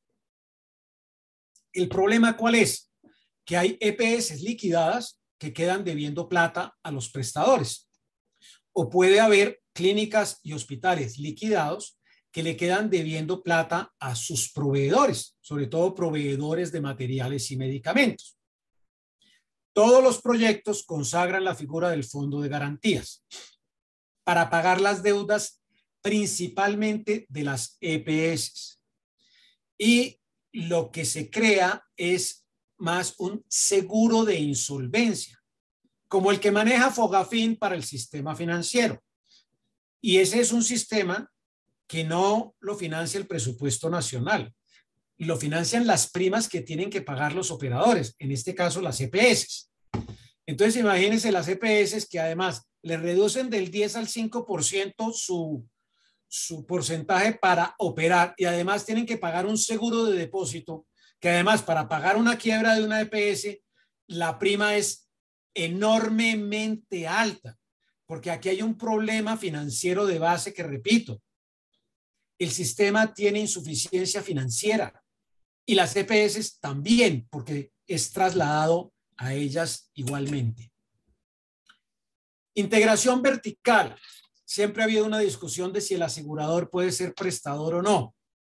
[SPEAKER 2] ¿El problema cuál es? Que hay E P S liquidadas que quedan debiendo plata a los prestadores. O puede haber clínicas y hospitales liquidados que le quedan debiendo plata a sus proveedores, sobre todo proveedores de materiales y medicamentos. Todos los proyectos consagran la figura del fondo de garantías para pagar las deudas principalmente de las E P S. Y lo que se crea es más un seguro de insolvencia, como el que maneja Fogafín para el sistema financiero. Y ese es un sistema que no lo financia el presupuesto nacional. y lo financian las primas que tienen que pagar los operadores, en este caso las E P S. Entonces imagínense las E P S que además le reducen del diez al cinco por ciento su, su porcentaje para operar y además tienen que pagar un seguro de depósito, que además para pagar una quiebra de una E P S, la prima es enormemente alta, porque aquí hay un problema financiero de base que, repito, el sistema tiene insuficiencia financiera y las E P S también, porque es trasladado a ellas igualmente. Integración vertical. Siempre ha habido una discusión de si el asegurador puede ser prestador o no.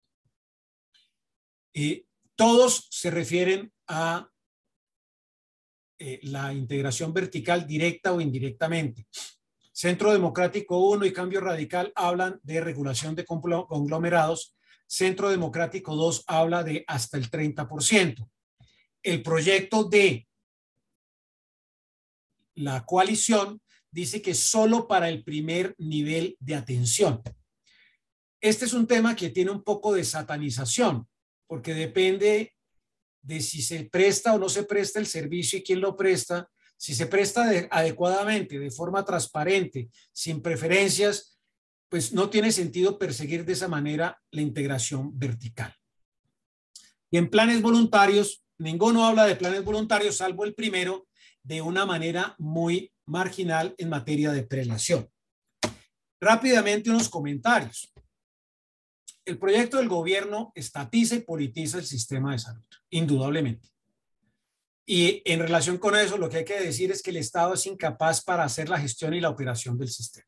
[SPEAKER 2] Y todos se refieren a eh, la integración vertical directa o indirectamente. Centro Democrático uno y Cambio Radical hablan de regulación de conglomerados. Centro Democrático dos habla de hasta el treinta por ciento. El proyecto de la coalición dice que solo para el primer nivel de atención. Este es un tema que tiene un poco de satanización, porque depende de si se presta o no se presta el servicio y quién lo presta. Si se presta de, adecuadamente, de forma transparente, sin preferencias, pues no tiene sentido perseguir de esa manera la integración vertical. Y en planes voluntarios, ninguno habla de planes voluntarios, salvo el primero, de una manera muy marginal en materia de prelación. Rápidamente unos comentarios. El proyecto del gobierno estatiza y politiza el sistema de salud, indudablemente. Y en relación con eso, lo que hay que decir es que el Estado es incapaz para hacer la gestión y la operación del sistema.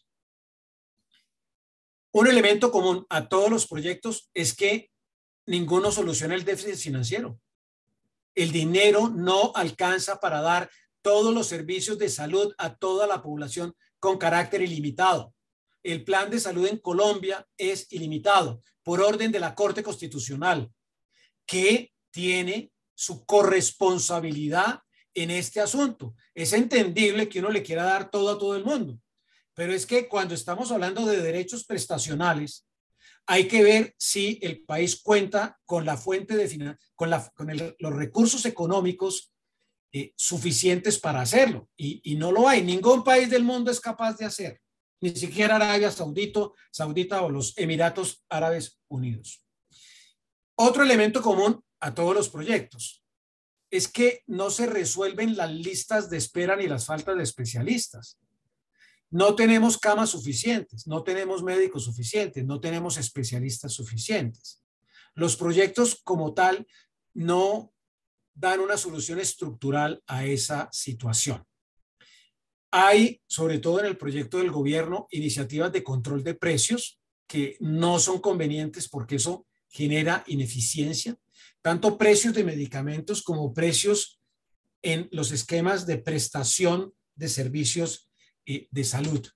[SPEAKER 2] Un elemento común a todos los proyectos es que ninguno soluciona el déficit financiero. El dinero no alcanza para dar todos los servicios de salud a toda la población con carácter ilimitado. El plan de salud en Colombia es ilimitado por orden de la Corte Constitucional, que tiene su corresponsabilidad en este asunto. Es entendible que uno le quiera dar todo a todo el mundo, pero es que cuando estamos hablando de derechos prestacionales, hay que ver si el país cuenta con la fuente de finan- con, la, con el, los recursos económicos eh, suficientes para hacerlo, y, y no lo hay. Ningún país del mundo es capaz de hacerlo, ni siquiera Arabia Saudita, Saudita o los Emiratos Árabes Unidos. Otro elemento común a todos los proyectos es que no se resuelven las listas de espera ni las faltas de especialistas. No tenemos camas suficientes, no tenemos médicos suficientes, no tenemos especialistas suficientes. Los proyectos como tal no dan una solución estructural a esa situación. Hay, sobre todo en el proyecto del gobierno, iniciativas de control de precios que no son convenientes porque eso genera ineficiencia, tanto precios de medicamentos como precios en los esquemas de prestación de servicios eh, de salud.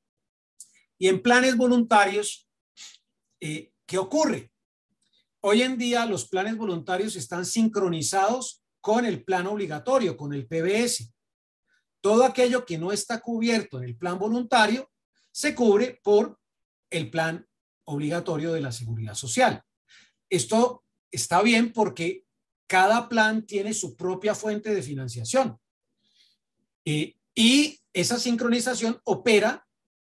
[SPEAKER 2] Y en planes voluntarios, eh, ¿qué ocurre? Hoy en día los planes voluntarios están sincronizados con el plan obligatorio, con el P B S. Todo aquello que no está cubierto en el plan voluntario se cubre por el plan obligatorio de la Seguridad Social. Esto está bien porque cada plan tiene su propia fuente de financiación eh, y esa sincronización opera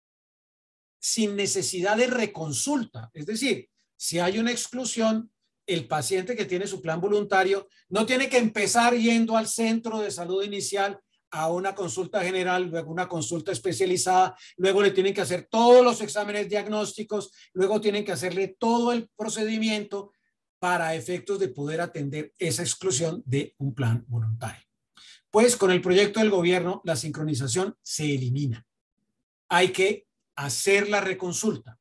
[SPEAKER 2] sin necesidad de reconsulta. Es decir, si hay una exclusión, el paciente que tiene su plan voluntario no tiene que empezar yendo al centro de salud inicial a una consulta general, luego una consulta especializada, luego le tienen que hacer todos los exámenes diagnósticos, luego tienen que hacerle todo el procedimiento para efectos de poder atender esa exclusión de un plan voluntario. Pues con el proyecto del gobierno la sincronización se elimina. Hay que hacer la reconsulta.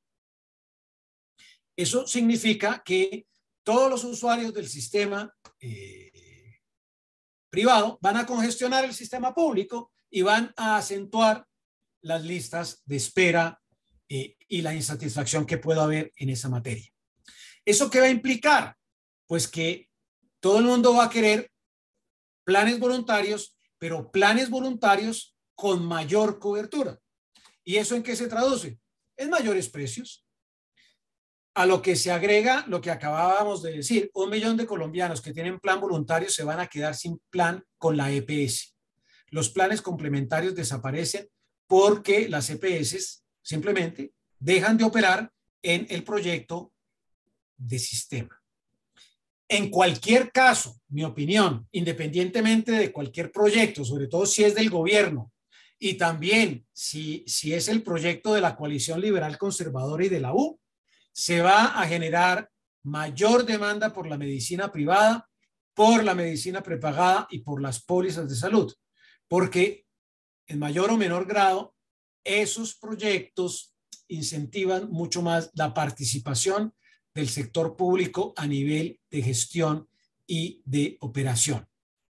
[SPEAKER 2] Eso significa que todos los usuarios del sistema eh, privado van a congestionar el sistema público y van a acentuar las listas de espera eh, y la insatisfacción que pueda haber en esa materia. ¿Eso qué va a implicar? Pues que todo el mundo va a querer planes voluntarios, pero planes voluntarios con mayor cobertura. ¿Y eso en qué se traduce? En mayores precios. A lo que se agrega lo que acabábamos de decir, un millón de colombianos que tienen plan voluntario se van a quedar sin plan con la E P S. Los planes complementarios desaparecen porque las E P S simplemente dejan de operar en el proyecto de sistema. En cualquier caso, mi opinión, independientemente de cualquier proyecto, sobre todo si es del gobierno y también si, si es el proyecto de la coalición liberal conservadora y de la U, se va a generar mayor demanda por la medicina privada, por la medicina prepagada y por las pólizas de salud, porque en mayor o menor grado esos proyectos incentivan mucho más la participación del sector público a nivel de gestión y de operación.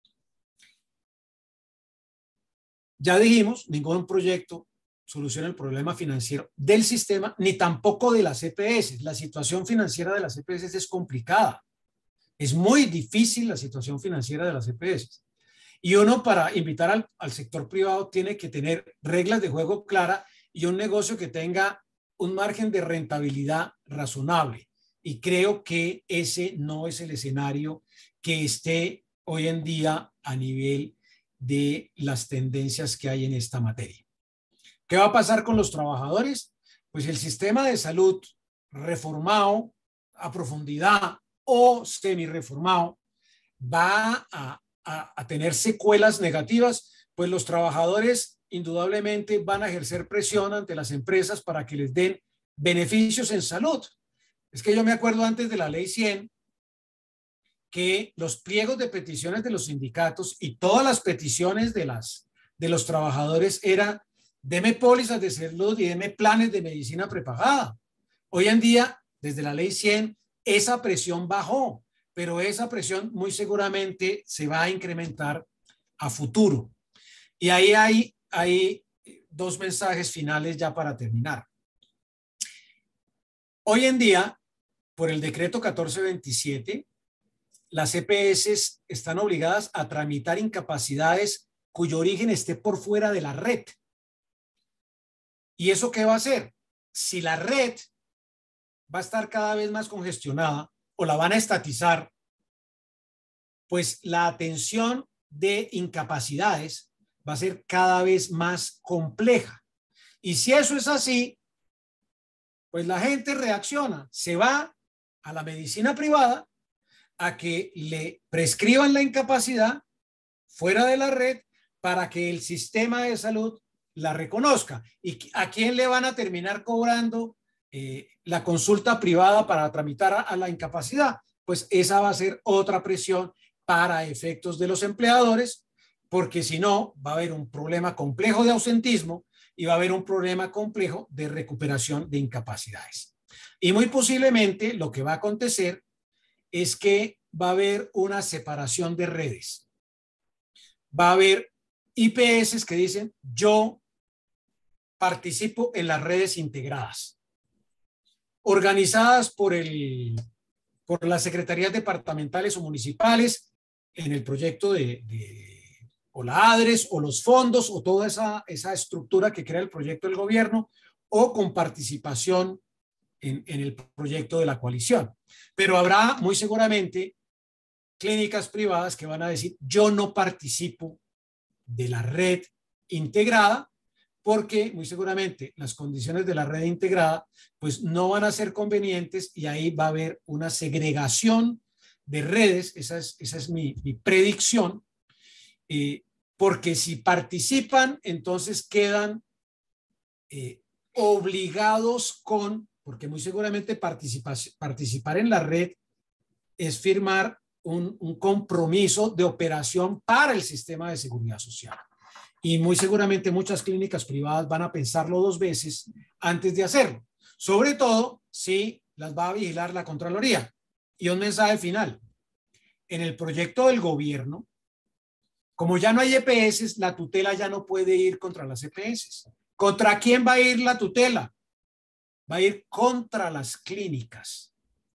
[SPEAKER 2] Ya dijimos, ningún proyecto soluciona el problema financiero del sistema, ni tampoco de las E P S. La situación financiera de las E P S es complicada. Es muy difícil la situación financiera de las E P S. Y uno, para invitar al, al sector privado, tiene que tener reglas de juego claras y un negocio que tenga un margen de rentabilidad razonable. Y creo que ese no es el escenario que esté hoy en día a nivel de las tendencias que hay en esta materia. ¿Qué va a pasar con los trabajadores? Pues el sistema de salud reformado a profundidad o semi-reformado va a, a, a tener secuelas negativas, pues los trabajadores indudablemente van a ejercer presión ante las empresas para que les den beneficios en salud. Es que yo me acuerdo antes de la ley cien que los pliegos de peticiones de los sindicatos y todas las peticiones de, las, de los trabajadores eran: deme pólizas de salud y deme planes de medicina prepagada. Hoy en día, desde la ley cien, esa presión bajó, pero esa presión muy seguramente se va a incrementar a futuro. Y ahí hay, hay dos mensajes finales ya para terminar. Hoy en día, por el decreto catorce veintisiete, las E P S están obligadas a tramitar incapacidades cuyo origen esté por fuera de la red. ¿Y eso qué va a hacer? Si la red va a estar cada vez más congestionada o la van a estatizar, pues la atención de incapacidades va a ser cada vez más compleja. Y si eso es así, pues la gente reacciona, se va a la medicina privada a que le prescriban la incapacidad fuera de la red para que el sistema de salud la reconozca. ¿Y a quién le van a terminar cobrando eh, la consulta privada para tramitar a, a la incapacidad? Pues esa va a ser otra presión para efectos de los empleadores, porque si no va a haber un problema complejo de ausentismo y va a haber un problema complejo de recuperación de incapacidades. Y muy posiblemente lo que va a acontecer es que va a haber una separación de redes. Va a haber I P S que dicen: yo participo en las redes integradas, organizadas por, el, por las secretarías departamentales o municipales en el proyecto de, de o la ADRES o los fondos o toda esa, esa estructura que crea el proyecto del gobierno, o con participación en, en el proyecto de la coalición. Pero habrá muy seguramente clínicas privadas que van a decir: yo no participo de la red integrada, porque muy seguramente las condiciones de la red integrada pues no van a ser convenientes y ahí va a haber una segregación de redes. Esa es, esa es mi, mi predicción, eh, porque si participan entonces quedan eh, obligados con, porque muy seguramente participa, participar en la red es firmar un, un compromiso de operación para el sistema de seguridad social. Y muy seguramente muchas clínicas privadas van a pensarlo dos veces antes de hacerlo, sobre todo si las va a vigilar la Contraloría. Y un mensaje final: en el proyecto del gobierno, como ya no hay E P S, la tutela ya no puede ir contra las E P S. ¿Contra quién va a ir la tutela? Va a ir contra las clínicas.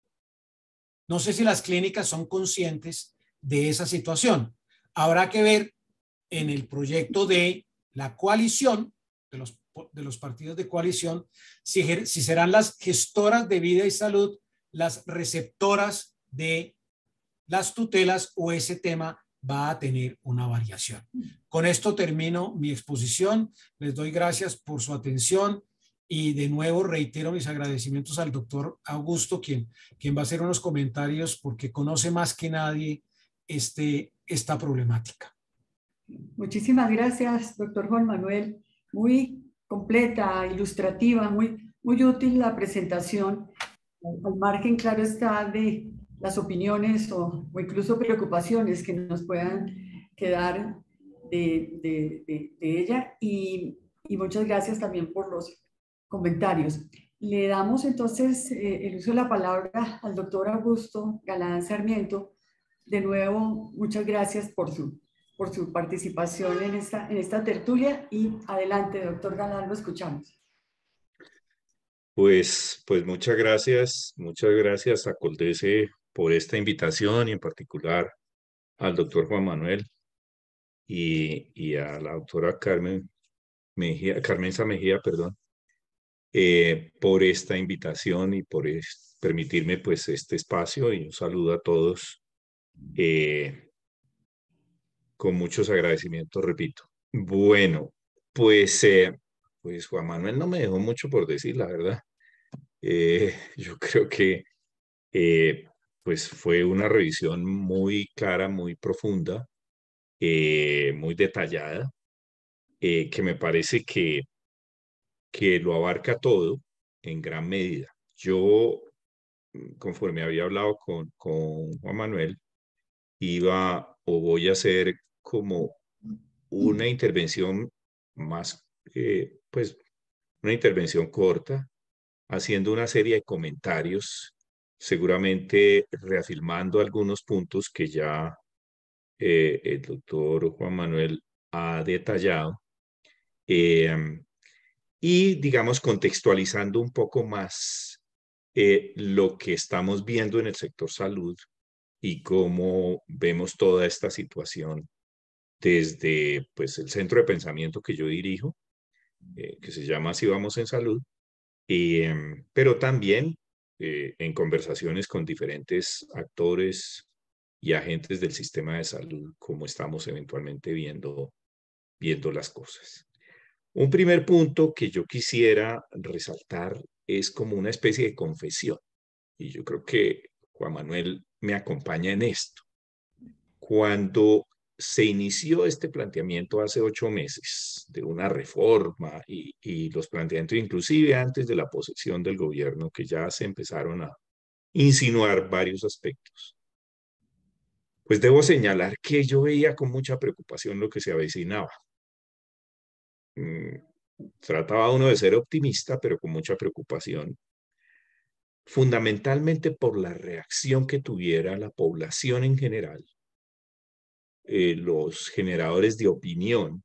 [SPEAKER 2] No sé si las clínicas son conscientes de esa situación. Habrá que ver en el proyecto de la coalición, de los de los partidos de coalición, si, si serán las gestoras de vida y salud las receptoras de las tutelas o ese tema va a tener una variación. Con esto termino mi exposición. Les doy gracias por su atención y de nuevo reitero mis agradecimientos al doctor Augusto, quien, quien va a hacer unos comentarios porque conoce más que nadie este, esta problemática.
[SPEAKER 1] Muchísimas gracias, doctor Juan Manuel. Muy completa, ilustrativa, muy, muy útil la presentación. Al margen, claro está, de las opiniones o, o incluso preocupaciones que nos puedan quedar de, de, de, de ella. Y, y muchas gracias también por los comentarios. Le damos entonces eh, el uso de la palabra al doctor Augusto Galán Sarmiento. De nuevo, muchas gracias por su, por su participación en esta, en esta tertulia y adelante, doctor Galán, lo escuchamos.
[SPEAKER 3] Pues, pues muchas gracias, muchas gracias a Coldese por esta invitación y en particular al doctor Juan Manuel y, y a la doctora Carmen Mejía, Carmenza Mejía, perdón, eh, por esta invitación y por es, permitirme pues este espacio y un saludo a todos eh, con muchos agradecimientos, repito. Bueno, pues, eh, pues Juan Manuel no me dejó mucho por decir, la verdad. Eh, yo creo que eh, pues fue una revisión muy clara, muy profunda, eh, muy detallada, eh, que me parece que, que lo abarca todo en gran medida. Yo, conforme había hablado con, con Juan Manuel, iba o voy a hacer como una intervención más, eh, pues una intervención corta, haciendo una serie de comentarios, seguramente reafirmando algunos puntos que ya eh, el doctor Juan Manuel ha detallado, eh, y digamos contextualizando un poco más eh, lo que estamos viendo en el sector salud y cómo vemos toda esta situación desde pues, el centro de pensamiento que yo dirijo, eh, que se llama Así Vamos en Salud, eh, pero también eh, en conversaciones con diferentes actores y agentes del sistema de salud, como estamos eventualmente viendo, viendo las cosas. Un primer punto que yo quisiera resaltar es como una especie de confesión, y yo creo que Juan Manuel me acompaña en esto. Cuando se inició este planteamiento hace ocho meses de una reforma y, y los planteamientos inclusive antes de la posesión del gobierno, que ya se empezaron a insinuar varios aspectos, pues debo señalar que yo veía con mucha preocupación lo que se avecinaba. Mm, trataba uno de ser optimista, pero con mucha preocupación, fundamentalmente por la reacción que tuviera la población en general, eh, los generadores de opinión,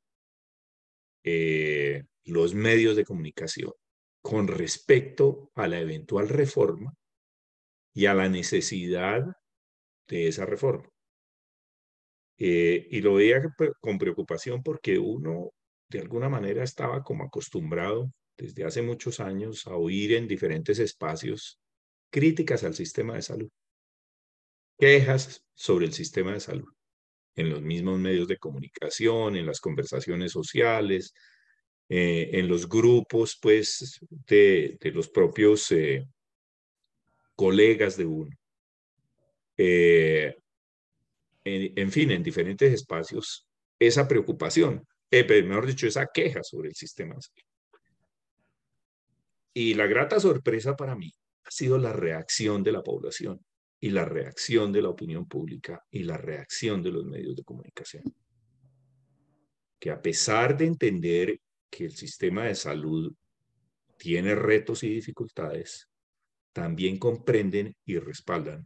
[SPEAKER 3] eh, los medios de comunicación, con respecto a la eventual reforma y a la necesidad de esa reforma. Eh, y lo veía con preocupación porque uno, de alguna manera, estaba como acostumbrado desde hace muchos años a oír en diferentes espacios críticas al sistema de salud, quejas sobre el sistema de salud, en los mismos medios de comunicación, en las conversaciones sociales, eh, en los grupos, pues, de, de los propios eh, colegas de uno. Eh, en, en fin, en diferentes espacios, esa preocupación, eh, pero mejor dicho, esa queja sobre el sistema de salud. Y la grata sorpresa para mí ha sido la reacción de la población y la reacción de la opinión pública y la reacción de los medios de comunicación. Que a pesar de entender que el sistema de salud tiene retos y dificultades, también comprenden y respaldan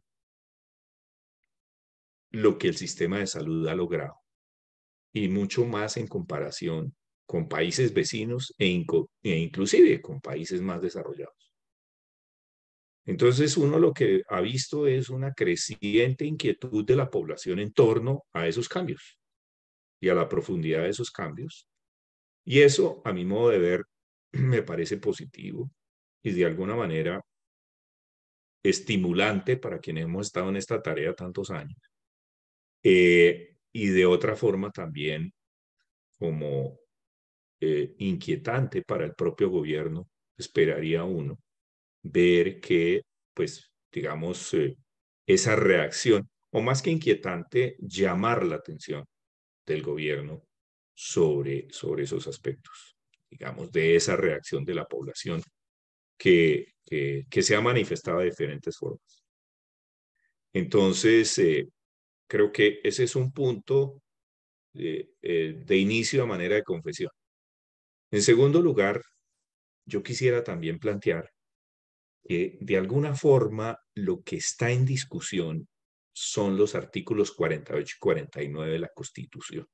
[SPEAKER 3] lo que el sistema de salud ha logrado, y mucho más en comparación con países vecinos e, inco e inclusive con países más desarrollados. Entonces uno lo que ha visto es una creciente inquietud de la población en torno a esos cambios y a la profundidad de esos cambios. Y eso, a mi modo de ver, me parece positivo y de alguna manera estimulante para quienes hemos estado en esta tarea tantos años. Eh, y de otra forma también como eh, inquietante para el propio gobierno, esperaría uno, ver que, pues, digamos, eh, esa reacción, o más que inquietante, llamar la atención del gobierno sobre, sobre esos aspectos, digamos, de esa reacción de la población que, que, que se ha manifestado de diferentes formas. Entonces, eh, creo que ese es un punto de, eh, de inicio a manera de confesión. En segundo lugar, yo quisiera también plantear que de alguna forma lo que está en discusión son los artículos cuarenta y ocho y cuarenta y nueve de la Constitución.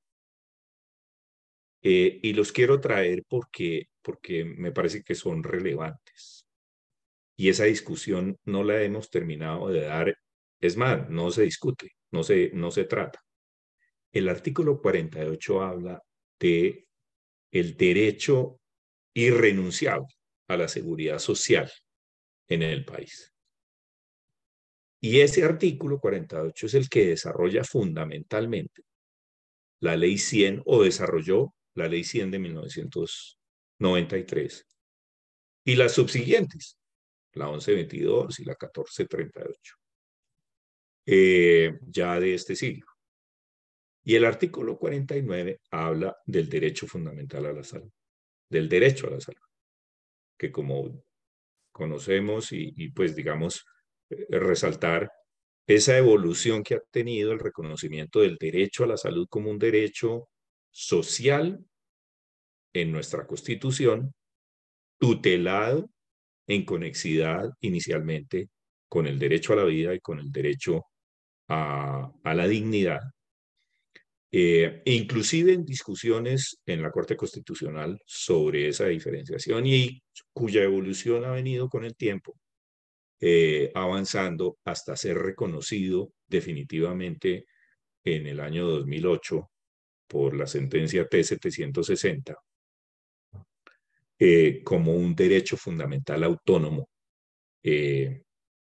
[SPEAKER 3] Eh, y los quiero traer porque, porque me parece que son relevantes. Y esa discusión no la hemos terminado de dar. Es más, no se discute, no se, no se trata. El artículo cuarenta y ocho habla de el derecho irrenunciable a la seguridad social en el país. Y ese artículo cuarenta y ocho es el que desarrolla fundamentalmente la ley cien, o desarrolló la ley cien de mil novecientos noventa y tres, y las subsiguientes, la once veintidós y la catorce treinta y ocho, eh, ya de este siglo. Y el artículo cuarenta y nueve habla del derecho fundamental a la salud, del derecho a la salud, que como conocemos y, y pues digamos, eh, resaltar esa evolución que ha tenido el reconocimiento del derecho a la salud como un derecho social en nuestra Constitución, tutelado en conexidad inicialmente con el derecho a la vida y con el derecho a, a la dignidad, eh, e inclusive en discusiones en la Corte Constitucional sobre esa diferenciación y cuya evolución ha venido con el tiempo eh, avanzando hasta ser reconocido definitivamente en el año dos mil ocho por la sentencia T setecientos sesenta eh, como un derecho fundamental autónomo eh,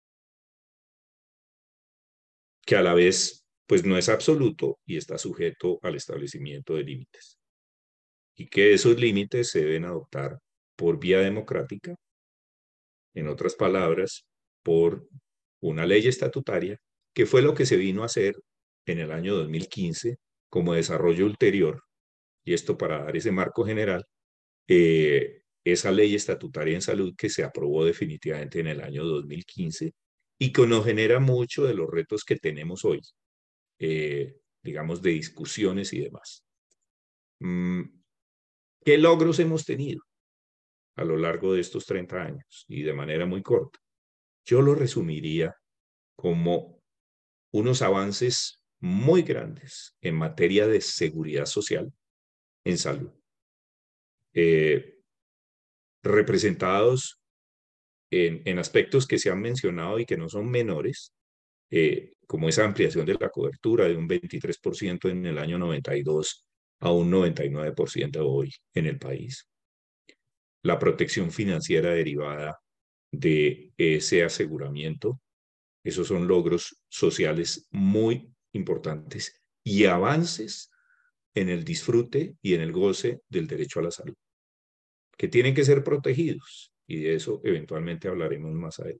[SPEAKER 3] que a la vez pues no es absoluto y está sujeto al establecimiento de límites, y que esos límites se deben adoptar por vía democrática, en otras palabras, por una ley estatutaria, que fue lo que se vino a hacer en el año dos mil quince como desarrollo ulterior, y esto para dar ese marco general, eh, esa ley estatutaria en salud que se aprobó definitivamente en el año dos mil quince y que nos genera mucho de los retos que tenemos hoy, eh, digamos, de discusiones y demás. Mm, ¿Qué logros hemos tenido a lo largo de estos treinta años y de manera muy corta? Yo lo resumiría como unos avances muy grandes en materia de seguridad social en salud, eh, representados en, en aspectos que se han mencionado y que no son menores, eh, como esa ampliación de la cobertura de un veintitrés por ciento en el año noventa y dos a un noventa y nueve por ciento hoy en el país. La protección financiera derivada de ese aseguramiento, esos son logros sociales muy importantes y avances en el disfrute y en el goce del derecho a la salud, que tienen que ser protegidos, y de eso eventualmente hablaremos más adelante.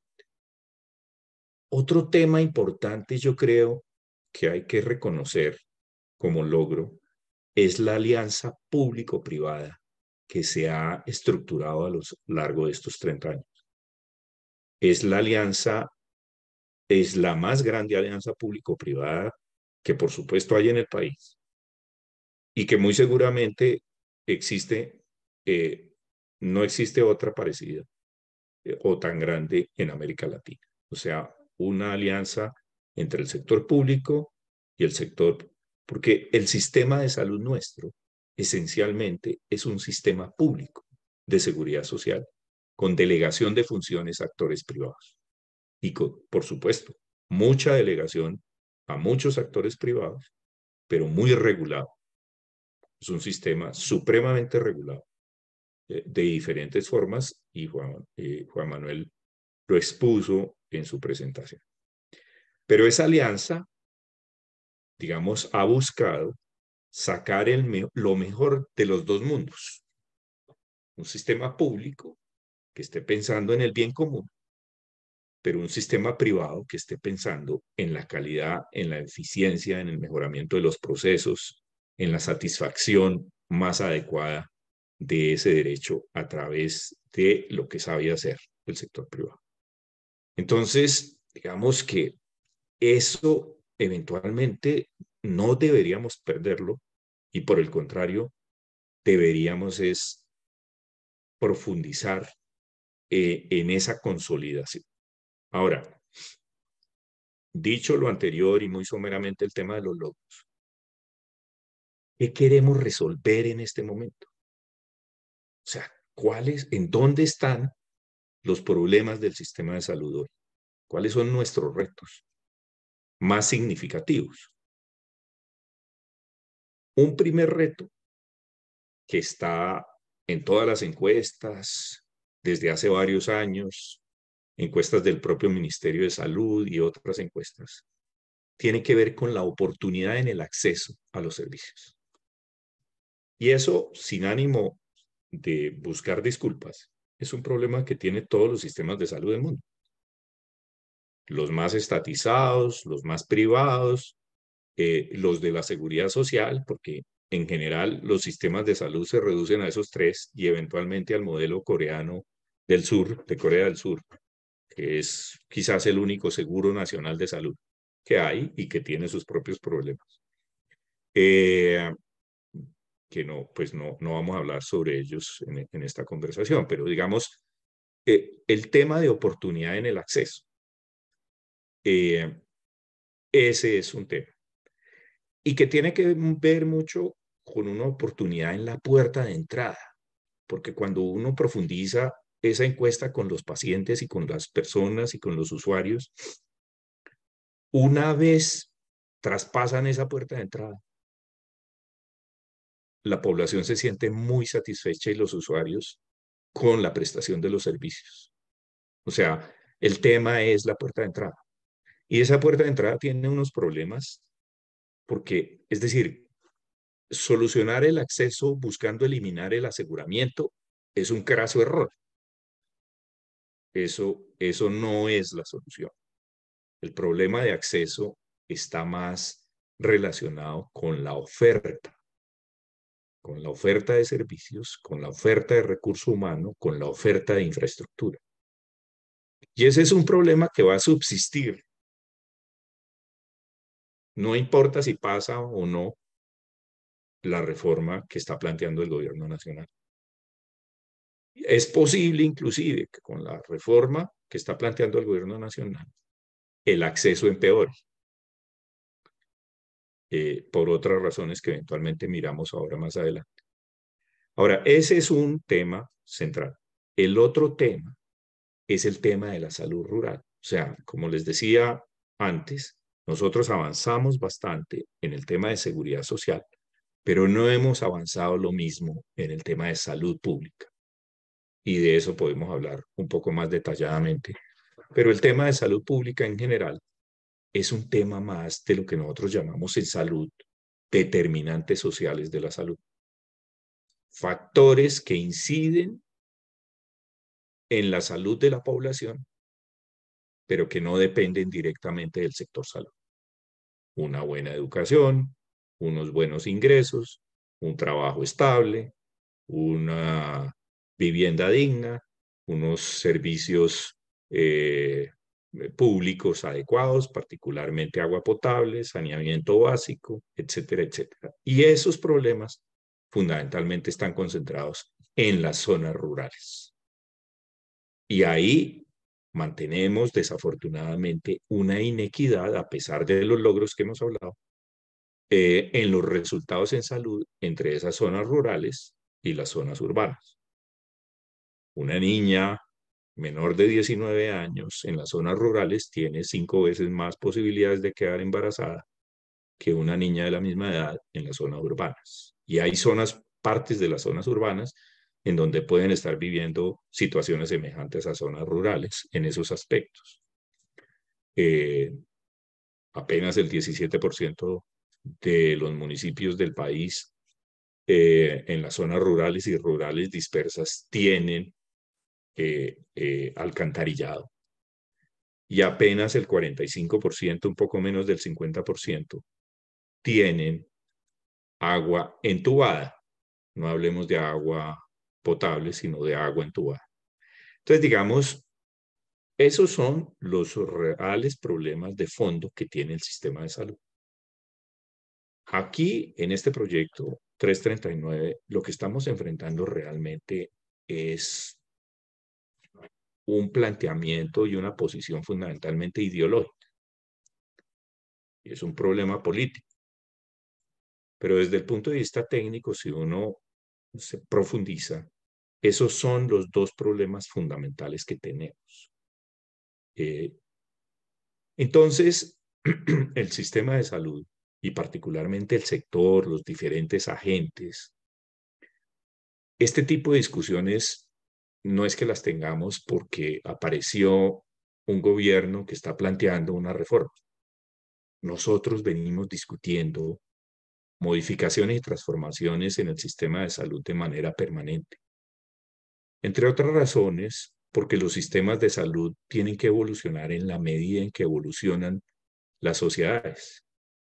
[SPEAKER 3] Otro tema importante, yo creo, que hay que reconocer como logro es la alianza público-privada que se ha estructurado a lo largo de estos treinta años. Es la alianza, es la más grande alianza público-privada que por supuesto hay en el país y que muy seguramente existe, eh, no existe otra parecida eh, o tan grande en América Latina. O sea, una alianza entre el sector público y el sector, porque el sistema de salud nuestro esencialmente es un sistema público de seguridad social con delegación de funciones a actores privados y con, por supuesto, mucha delegación a muchos actores privados, pero muy regulado. Es un sistema supremamente regulado eh, de diferentes formas y Juan, eh, Juan Manuel lo expuso en su presentación. Pero esa alianza, digamos, ha buscado sacar el me lo mejor de los dos mundos. Un sistema público que esté pensando en el bien común, pero un sistema privado que esté pensando en la calidad, en la eficiencia, en el mejoramiento de los procesos, en la satisfacción más adecuada de ese derecho a través de lo que sabe hacer el sector privado. Entonces, digamos que eso eventualmente no deberíamos perderlo y por el contrario, deberíamos es profundizar eh, en esa consolidación. Ahora, dicho lo anterior y muy someramente el tema de los logros, ¿qué queremos resolver en este momento? O sea, ¿cuáles, en dónde están los problemas del sistema de salud hoy? ¿Cuáles son nuestros retos más significativos? Un primer reto que está en todas las encuestas desde hace varios años, encuestas del propio Ministerio de Salud y otras encuestas, tiene que ver con la oportunidad en el acceso a los servicios. Y eso, sin ánimo de buscar disculpas, es un problema que tiene todos los sistemas de salud del mundo. Los más estatizados, los más privados, eh, los de la seguridad social, porque en general los sistemas de salud se reducen a esos tres y eventualmente al modelo coreano del sur, de Corea del Sur, que es quizás el único seguro nacional de salud que hay y que tiene sus propios problemas. Eh, que no, pues no, no vamos a hablar sobre ellos en, en esta conversación, pero digamos, eh, el tema de oportunidad en el acceso, eh, ese es un tema. Y que tiene que ver mucho con una oportunidad en la puerta de entrada, porque cuando uno profundiza esa encuesta con los pacientes y con las personas y con los usuarios, una vez traspasan esa puerta de entrada, la población se siente muy satisfecha y los usuarios con la prestación de los servicios. O sea, el tema es la puerta de entrada. Y esa puerta de entrada tiene unos problemas porque, es decir, solucionar el acceso buscando eliminar el aseguramiento es un craso error. Eso, eso no es la solución. El problema de acceso está más relacionado con la oferta, con la oferta de servicios, con la oferta de recurso humano, con la oferta de infraestructura. Y ese es un problema que va a subsistir. No importa si pasa o no la reforma que está planteando el gobierno nacional. Es posible inclusive que con la reforma que está planteando el gobierno nacional, el acceso empeore. Eh, por otras razones que eventualmente miramos ahora más adelante. Ahora, ese es un tema central. El otro tema es el tema de la salud rural. O sea, como les decía antes, nosotros avanzamos bastante en el tema de seguridad social, pero no hemos avanzado lo mismo en el tema de salud pública. Y de eso podemos hablar un poco más detalladamente. Pero el tema de salud pública en general es un tema más de lo que nosotros llamamos en salud determinantes sociales de la salud. Factores que inciden en la salud de la población, pero que no dependen directamente del sector salud. Una buena educación, unos buenos ingresos, un trabajo estable, una vivienda digna, unos servicios eh, públicos adecuados, particularmente agua potable, saneamiento básico, etcétera, etcétera. Y esos problemas fundamentalmente están concentrados en las zonas rurales. Y ahí mantenemos desafortunadamente una inequidad, a pesar de los logros que hemos hablado, eh, en los resultados en salud entre esas zonas rurales y las zonas urbanas. Una niña menor de diecinueve años en las zonas rurales tiene cinco veces más posibilidades de quedar embarazada que una niña de la misma edad en las zonas urbanas. Y hay zonas, partes de las zonas urbanas en donde pueden estar viviendo situaciones semejantes a zonas rurales en esos aspectos. Eh, apenas el diecisiete por ciento de los municipios del país eh, en las zonas rurales y rurales dispersas tienen eh, eh, alcantarillado. Y apenas el cuarenta y cinco por ciento, un poco menos del cincuenta por ciento, tienen agua entubada. No hablemos de agua potable, sino de agua entubada. Entonces, digamos, esos son los reales problemas de fondo que tiene el sistema de salud. Aquí, en este proyecto trescientos treinta y nueve, lo que estamos enfrentando realmente es un planteamiento y una posición fundamentalmente ideológica. Y es un problema político. Pero desde el punto de vista técnico, si uno se profundiza, esos son los dos problemas fundamentales que tenemos. Eh, entonces, el sistema de salud, y particularmente el sector, los diferentes agentes, este tipo de discusiones no es que las tengamos porque apareció un gobierno que está planteando una reforma. Nosotros venimos discutiendo modificaciones y transformaciones en el sistema de salud de manera permanente. Entre otras razones, porque los sistemas de salud tienen que evolucionar en la medida en que evolucionan las sociedades.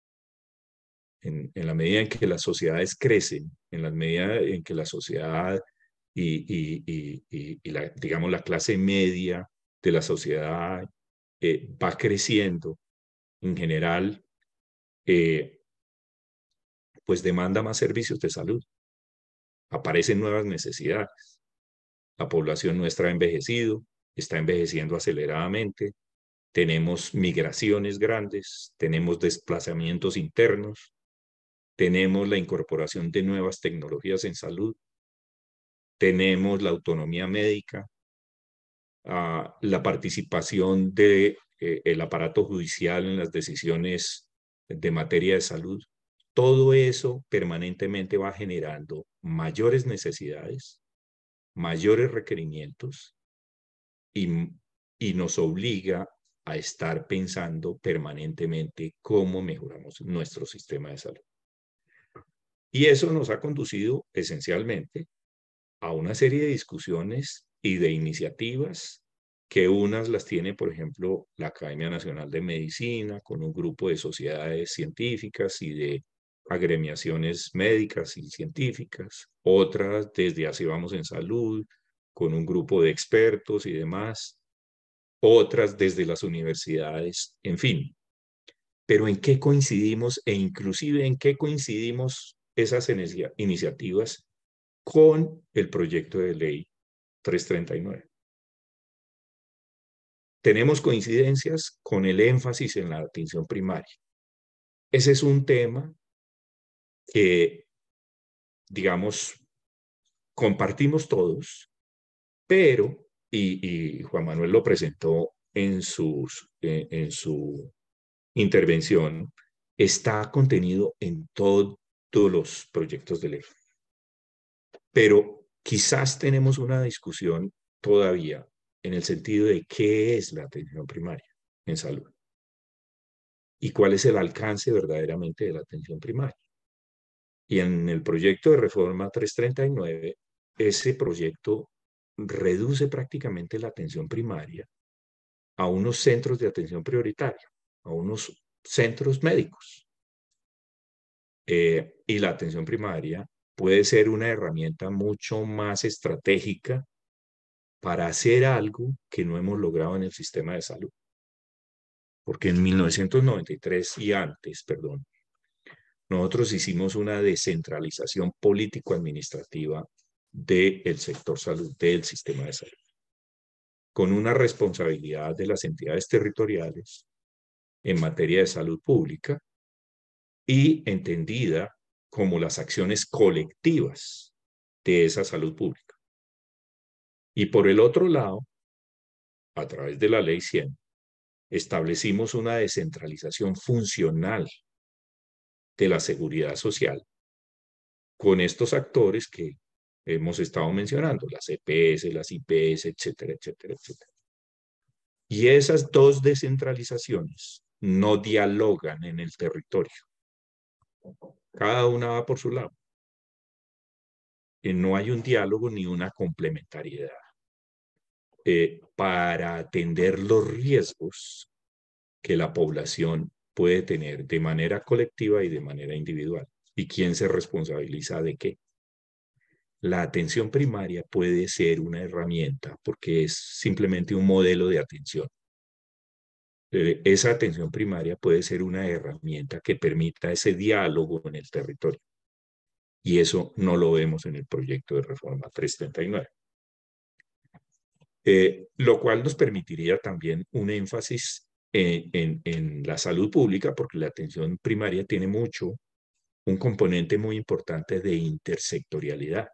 [SPEAKER 3] En, en la medida en que las sociedades crecen, en la medida en que la sociedad y, y, y, y, y la, digamos, la clase media de la sociedad eh, va creciendo, en general, eh, pues demanda más servicios de salud. Aparecen nuevas necesidades. La población nuestra ha envejecido, está envejeciendo aceleradamente, tenemos migraciones grandes, tenemos desplazamientos internos, tenemos la incorporación de nuevas tecnologías en salud, tenemos la autonomía médica, uh, la participación del de, eh, aparato judicial en las decisiones de materia de salud. Todo eso permanentemente va generando mayores necesidades, mayores requerimientos y, y nos obliga a estar pensando permanentemente cómo mejoramos nuestro sistema de salud. Y eso nos ha conducido esencialmente a una serie de discusiones y de iniciativas que unas las tiene, por ejemplo, la Academia Nacional de Medicina, con un grupo de sociedades científicas y de agremiaciones médicas y científicas, otras desde Así Vamos en Salud, con un grupo de expertos y demás, otras desde las universidades, en fin. Pero ¿en qué coincidimos e inclusive en qué coincidimos esas iniciativas con el proyecto de ley trescientos treinta y nueve? Tenemos coincidencias con el énfasis en la atención primaria. Ese es un tema que, digamos, compartimos todos, pero, y, y Juan Manuel lo presentó en, sus, en, en su intervención, está contenido en todos los proyectos de ley. Pero quizás tenemos una discusión todavía en el sentido de qué es la atención primaria en salud y cuál es el alcance verdaderamente de la atención primaria. Y en el proyecto de reforma trescientos treinta y nueve, ese proyecto reduce prácticamente la atención primaria a unos centros de atención prioritaria, a unos centros médicos. Eh, y la atención primaria puede ser una herramienta mucho más estratégica para hacer algo que no hemos logrado en el sistema de salud. Porque en mil novecientos noventa y tres y antes, perdón, nosotros hicimos una descentralización político-administrativa del sector salud, del sistema de salud, con una responsabilidad de las entidades territoriales en materia de salud pública y entendida como las acciones colectivas de esa salud pública. Y por el otro lado, a través de la Ley cien, establecimos una descentralización funcional de la seguridad social con estos actores que hemos estado mencionando, las E P S, las I P S, etcétera, etcétera, etcétera. Y esas dos descentralizaciones no dialogan en el territorio. Cada una va por su lado. Y no hay un diálogo ni una complementariedad eh, para atender los riesgos que la población puede tener de manera colectiva y de manera individual. ¿Y quién se responsabiliza de qué? La atención primaria puede ser una herramienta porque es simplemente un modelo de atención. Eh, esa atención primaria puede ser una herramienta que permita ese diálogo en el territorio. Y eso no lo vemos en el proyecto de reforma trescientos treinta y nueve. Eh, lo cual nos permitiría también un énfasis en, en, en la salud pública, porque la atención primaria tiene mucho, un componente muy importante de intersectorialidad.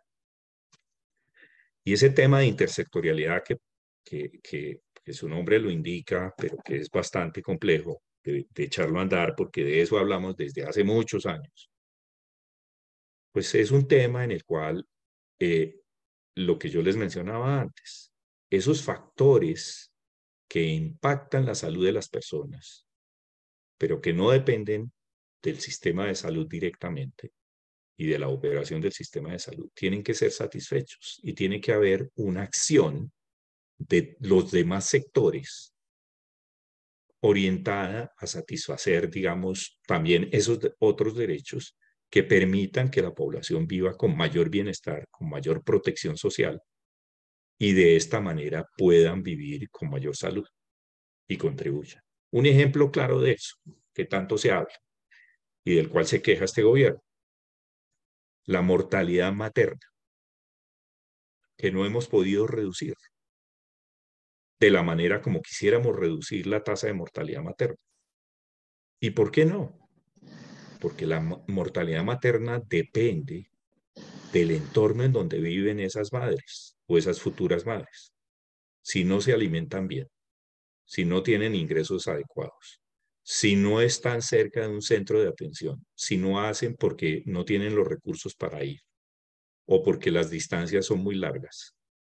[SPEAKER 3] Y ese tema de intersectorialidad que, que, que, que su nombre lo indica, pero que es bastante complejo de, de echarlo a andar, porque de eso hablamos desde hace muchos años, pues es un tema en el cual eh, lo que yo les mencionaba antes, esos factores que impactan la salud de las personas, pero que no dependen del sistema de salud directamente y de la operación del sistema de salud, tienen que ser satisfechos y tiene que haber una acción de los demás sectores orientada a satisfacer, digamos, también esos otros derechos que permitan que la población viva con mayor bienestar, con mayor protección social y de esta manera puedan vivir con mayor salud y contribuyan. Un ejemplo claro de eso, que tanto se habla y del cual se queja este gobierno, la mortalidad materna, que no hemos podido reducir de la manera como quisiéramos reducir la tasa de mortalidad materna. ¿Y por qué no? Porque la mortalidad materna depende del entorno en donde viven esas madres o esas futuras madres. Si no se alimentan bien, si no tienen ingresos adecuados, si no están cerca de un centro de atención, si no hacen porque no tienen los recursos para ir o porque las distancias son muy largas,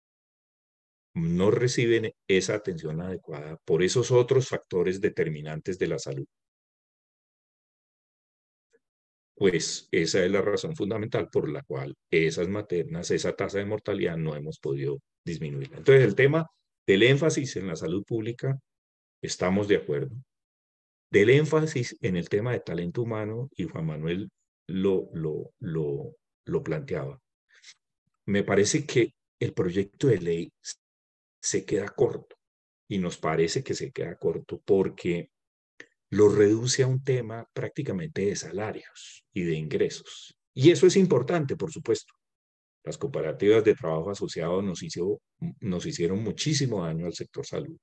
[SPEAKER 3] no reciben esa atención adecuada por esos otros factores determinantes de la salud. Pues esa es la razón fundamental por la cual esas maternas, esa tasa de mortalidad no hemos podido disminuir. Entonces, el tema del énfasis en la salud pública, estamos de acuerdo. Del énfasis en el tema de talento humano, y Juan Manuel lo, lo, lo, lo planteaba. Me parece que el proyecto de ley se queda corto, y nos parece que se queda corto porque lo reduce a un tema prácticamente de salarios y de ingresos. Y eso es importante, por supuesto. Las cooperativas de trabajo asociado nos, hizo, nos hicieron muchísimo daño al sector salud.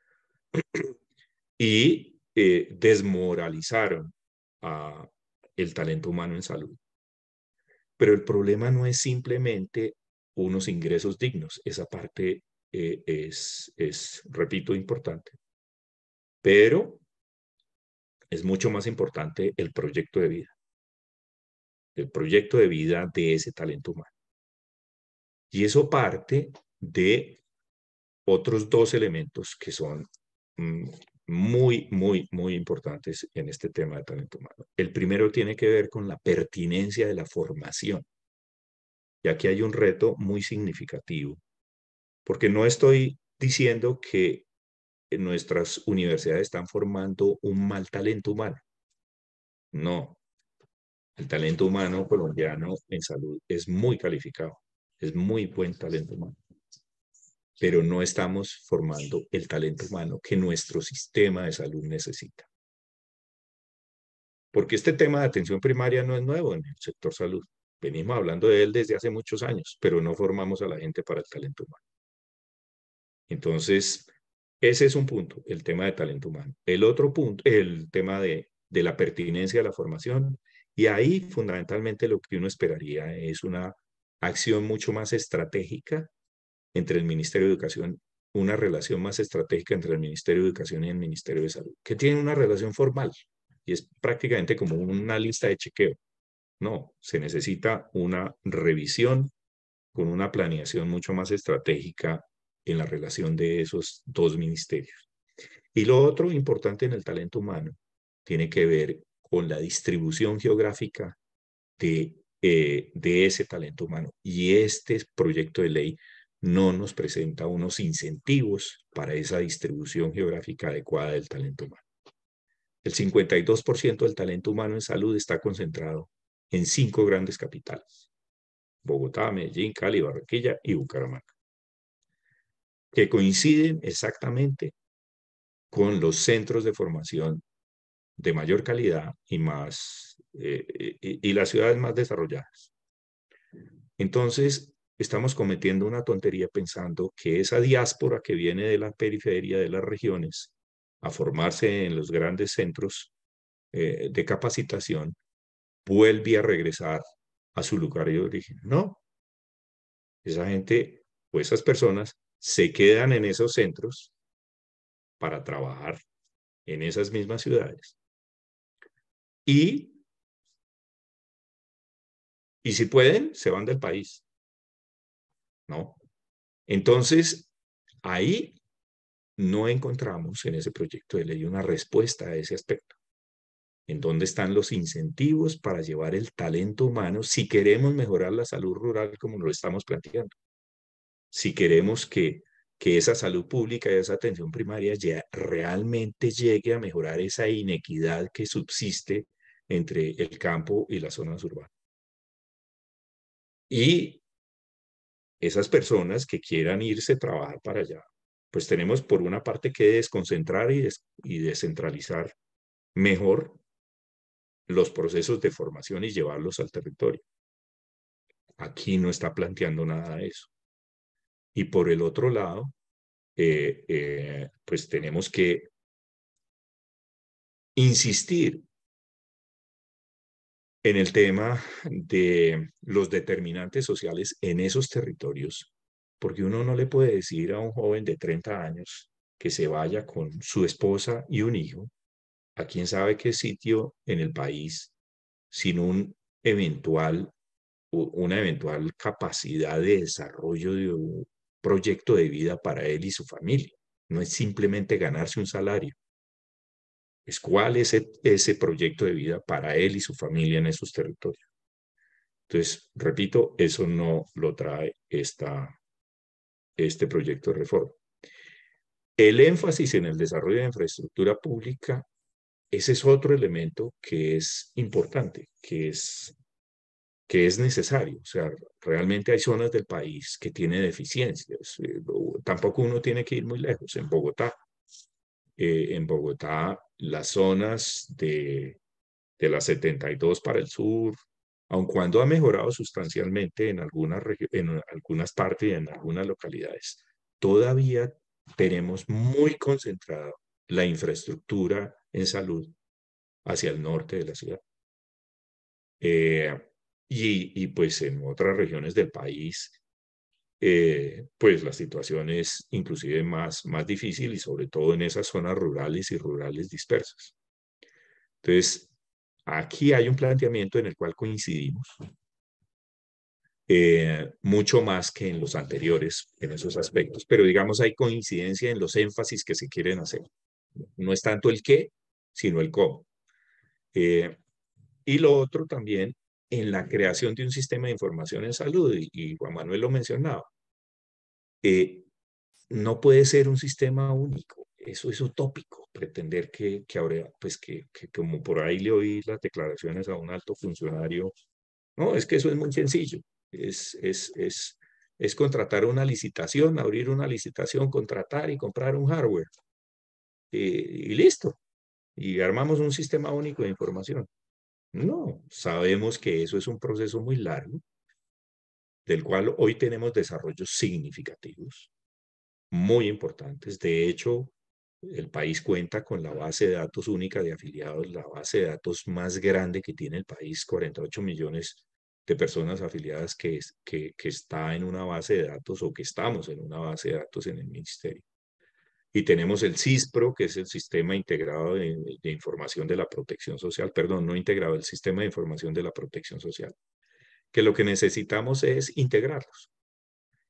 [SPEAKER 3] Y eh, desmoralizaron a el talento humano en salud. Pero el problema no es simplemente unos ingresos dignos. Esa parte eh, es, es, repito, importante. Pero es mucho más importante el proyecto de vida. El proyecto de vida de ese talento humano. Y eso parte de otros dos elementos que son mm, muy, muy, muy importantes en este tema de talento humano. El primero tiene que ver con la pertinencia de la formación. Y aquí hay un reto muy significativo, porque no estoy diciendo que nuestras universidades están formando un mal talento humano. No. El talento humano colombiano en salud es muy calificado, es muy buen talento humano. Pero no estamos formando el talento humano que nuestro sistema de salud necesita. Porque este tema de atención primaria no es nuevo en el sector salud. Venimos hablando de él desde hace muchos años, pero no formamos a la gente para el talento humano. Entonces, ese es un punto, el tema de talento humano. El otro punto, el tema de, de la pertinencia de la formación. Y ahí, fundamentalmente, lo que uno esperaría es una acción mucho más estratégica entre el Ministerio de Educación, una relación más estratégica entre el Ministerio de Educación y el Ministerio de Salud, que tienen una relación formal y es prácticamente como una lista de chequeo. No, se necesita una revisión con una planeación mucho más estratégica en la relación de esos dos ministerios. Y lo otro importante en el talento humano tiene que ver con la distribución geográfica de, eh, de ese talento humano. Y este proyecto de ley no nos presenta unos incentivos para esa distribución geográfica adecuada del talento humano. El cincuenta y dos por ciento del talento humano en salud está concentrado en cinco grandes capitales: Bogotá, Medellín, Cali, Barranquilla y Bucaramanga, que coinciden exactamente con los centros de formación de mayor calidad y, más, eh, y, y las ciudades más desarrolladas. Entonces, estamos cometiendo una tontería pensando que esa diáspora que viene de la periferia de las regiones a formarse en los grandes centros eh, de capacitación vuelve a regresar a su lugar de origen. No, esa gente o esas personas se quedan en esos centros para trabajar en esas mismas ciudades. Y, y si pueden, se van del país. ¿No? Entonces, ahí no encontramos en ese proyecto de ley una respuesta a ese aspecto. ¿En dónde están los incentivos para llevar el talento humano si queremos mejorar la salud rural como lo estamos planteando? Si queremos que, que esa salud pública y esa atención primaria ya realmente llegue a mejorar esa inequidad que subsiste entre el campo y las zonas urbanas. Y esas personas que quieran irse a trabajar para allá, pues tenemos por una parte que desconcentrar y, des y descentralizar mejor los procesos de formación y llevarlos al territorio. Aquí no está planteando nada de eso. Y por el otro lado, eh, eh, pues tenemos que insistir en el tema de los determinantes sociales en esos territorios, porque uno no le puede decir a un joven de treinta años que se vaya con su esposa y un hijo a quién sabe qué sitio en el país sin un eventual, una eventual capacidad de desarrollo de un proyecto de vida para él y su familia. No es simplemente ganarse un salario. Es cuál es ese, ese proyecto de vida para él y su familia en esos territorios. Entonces, repito, eso no lo trae esta, este proyecto de reforma. El énfasis en el desarrollo de infraestructura pública, ese es otro elemento que es importante, que es, que es necesario. O sea, realmente hay zonas del país que tienen deficiencias. Eh, tampoco uno tiene que ir muy lejos. En Bogotá, eh, en Bogotá, las zonas de, de la setenta y dos para el sur, aun cuando ha mejorado sustancialmente en algunas, en algunas partes y en algunas localidades, todavía tenemos muy concentrada la infraestructura en salud hacia el norte de la ciudad. Eh, y, y pues en otras regiones del país, eh, pues la situación es inclusive más, más difícil y sobre todo en esas zonas rurales y rurales dispersas. Entonces, aquí hay un planteamiento en el cual coincidimos, eh, mucho más que en los anteriores en esos aspectos, pero digamos hay coincidencia en los énfasis que se quieren hacer. No es tanto el qué, sino el cómo. Eh, y lo otro también en la creación de un sistema de información en salud, y, y Juan Manuel lo mencionaba, eh, no puede ser un sistema único. Eso es utópico, pretender que, que ahora, pues que, que como por ahí le oí las declaraciones a un alto funcionario, no, es que eso es muy sencillo, es, es, es, es contratar una licitación, abrir una licitación, contratar y comprar un hardware, eh, y listo, y armamos un sistema único de información. No, sabemos que eso es un proceso muy largo, del cual hoy tenemos desarrollos significativos, muy importantes. De hecho, el país cuenta con la base de datos única de afiliados, la base de datos más grande que tiene el país, cuarenta y ocho millones de personas afiliadas que, que, que está en una base de datos o que estamos en una base de datos en el ministerio. Y tenemos el CISPRO, que es el Sistema Integrado de, de Información de la Protección Social, perdón, no integrado, el Sistema de Información de la Protección Social, que lo que necesitamos es integrarlos.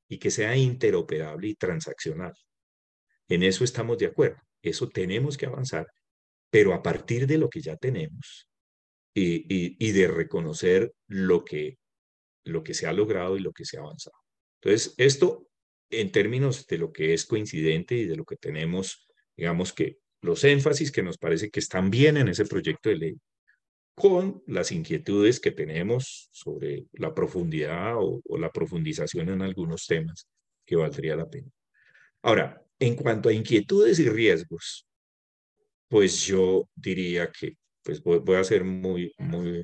[SPEAKER 3] y que sea interoperable y transaccional. En eso estamos de acuerdo. Eso tenemos que avanzar, pero a partir de lo que ya tenemos y, y, y de reconocer lo que, lo que se ha logrado y lo que se ha avanzado. Entonces, esto en términos de lo que es coincidente y de lo que tenemos, digamos que los énfasis que nos parece que están bien en ese proyecto de ley, con las inquietudes que tenemos sobre la profundidad o, o la profundización en algunos temas que valdría la pena. Ahora, en cuanto a inquietudes y riesgos, pues yo diría que, pues voy, voy a ser muy, muy,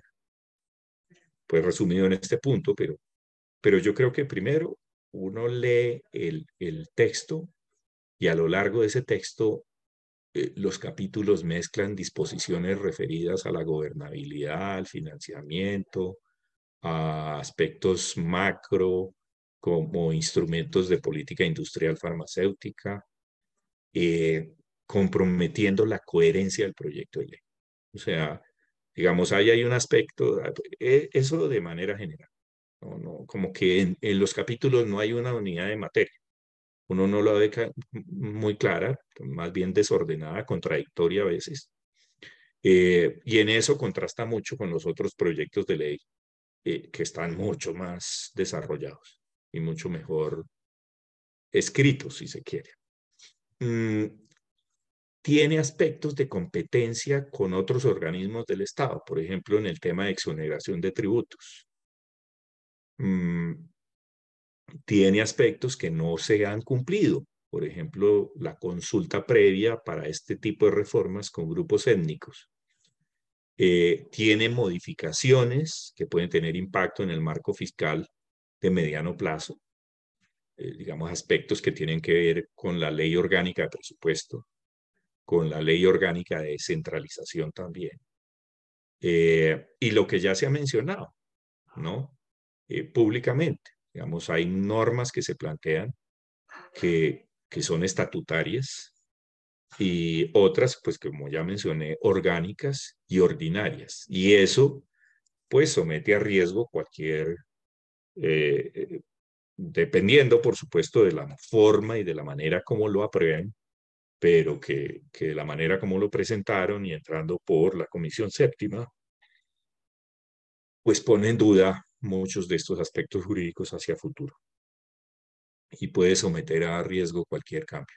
[SPEAKER 3] pues resumido en este punto, pero, pero yo creo que primero uno lee el, el texto y a lo largo de ese texto eh, los capítulos mezclan disposiciones referidas a la gobernabilidad, al financiamiento, a aspectos macro como instrumentos de política industrial farmacéutica, eh, comprometiendo la coherencia del proyecto de ley. O sea, digamos, ahí hay un aspecto, eh, eso de manera general, ¿no? No, como que en, en los capítulos no hay una unidad de materia. Uno no lo ve muy clara, más bien desordenada, contradictoria a veces. Eh, y en eso contrasta mucho con los otros proyectos de ley eh, que están mucho más desarrollados y mucho mejor escritos, si se quiere. Mm, tiene aspectos de competencia con otros organismos del Estado, por ejemplo, en el tema de exoneración de tributos. Mm, tiene aspectos que no se han cumplido, por ejemplo, la consulta previa para este tipo de reformas con grupos étnicos. Eh, tiene modificaciones que pueden tener impacto en el marco fiscal de mediano plazo, eh, digamos, aspectos que tienen que ver con la ley orgánica de presupuesto, con la ley orgánica de descentralización también. Eh, y lo que ya se ha mencionado, ¿no? Eh, públicamente, digamos, hay normas que se plantean que, que son estatutarias y otras, pues como ya mencioné, orgánicas y ordinarias. Y eso, pues, somete a riesgo cualquier, eh, dependiendo, por supuesto, de la forma y de la manera como lo aprueben, pero que, que de la manera como lo presentaron y entrando por la Comisión Séptima, pues pone en duda muchos de estos aspectos jurídicos hacia futuro y puede someter a riesgo cualquier cambio.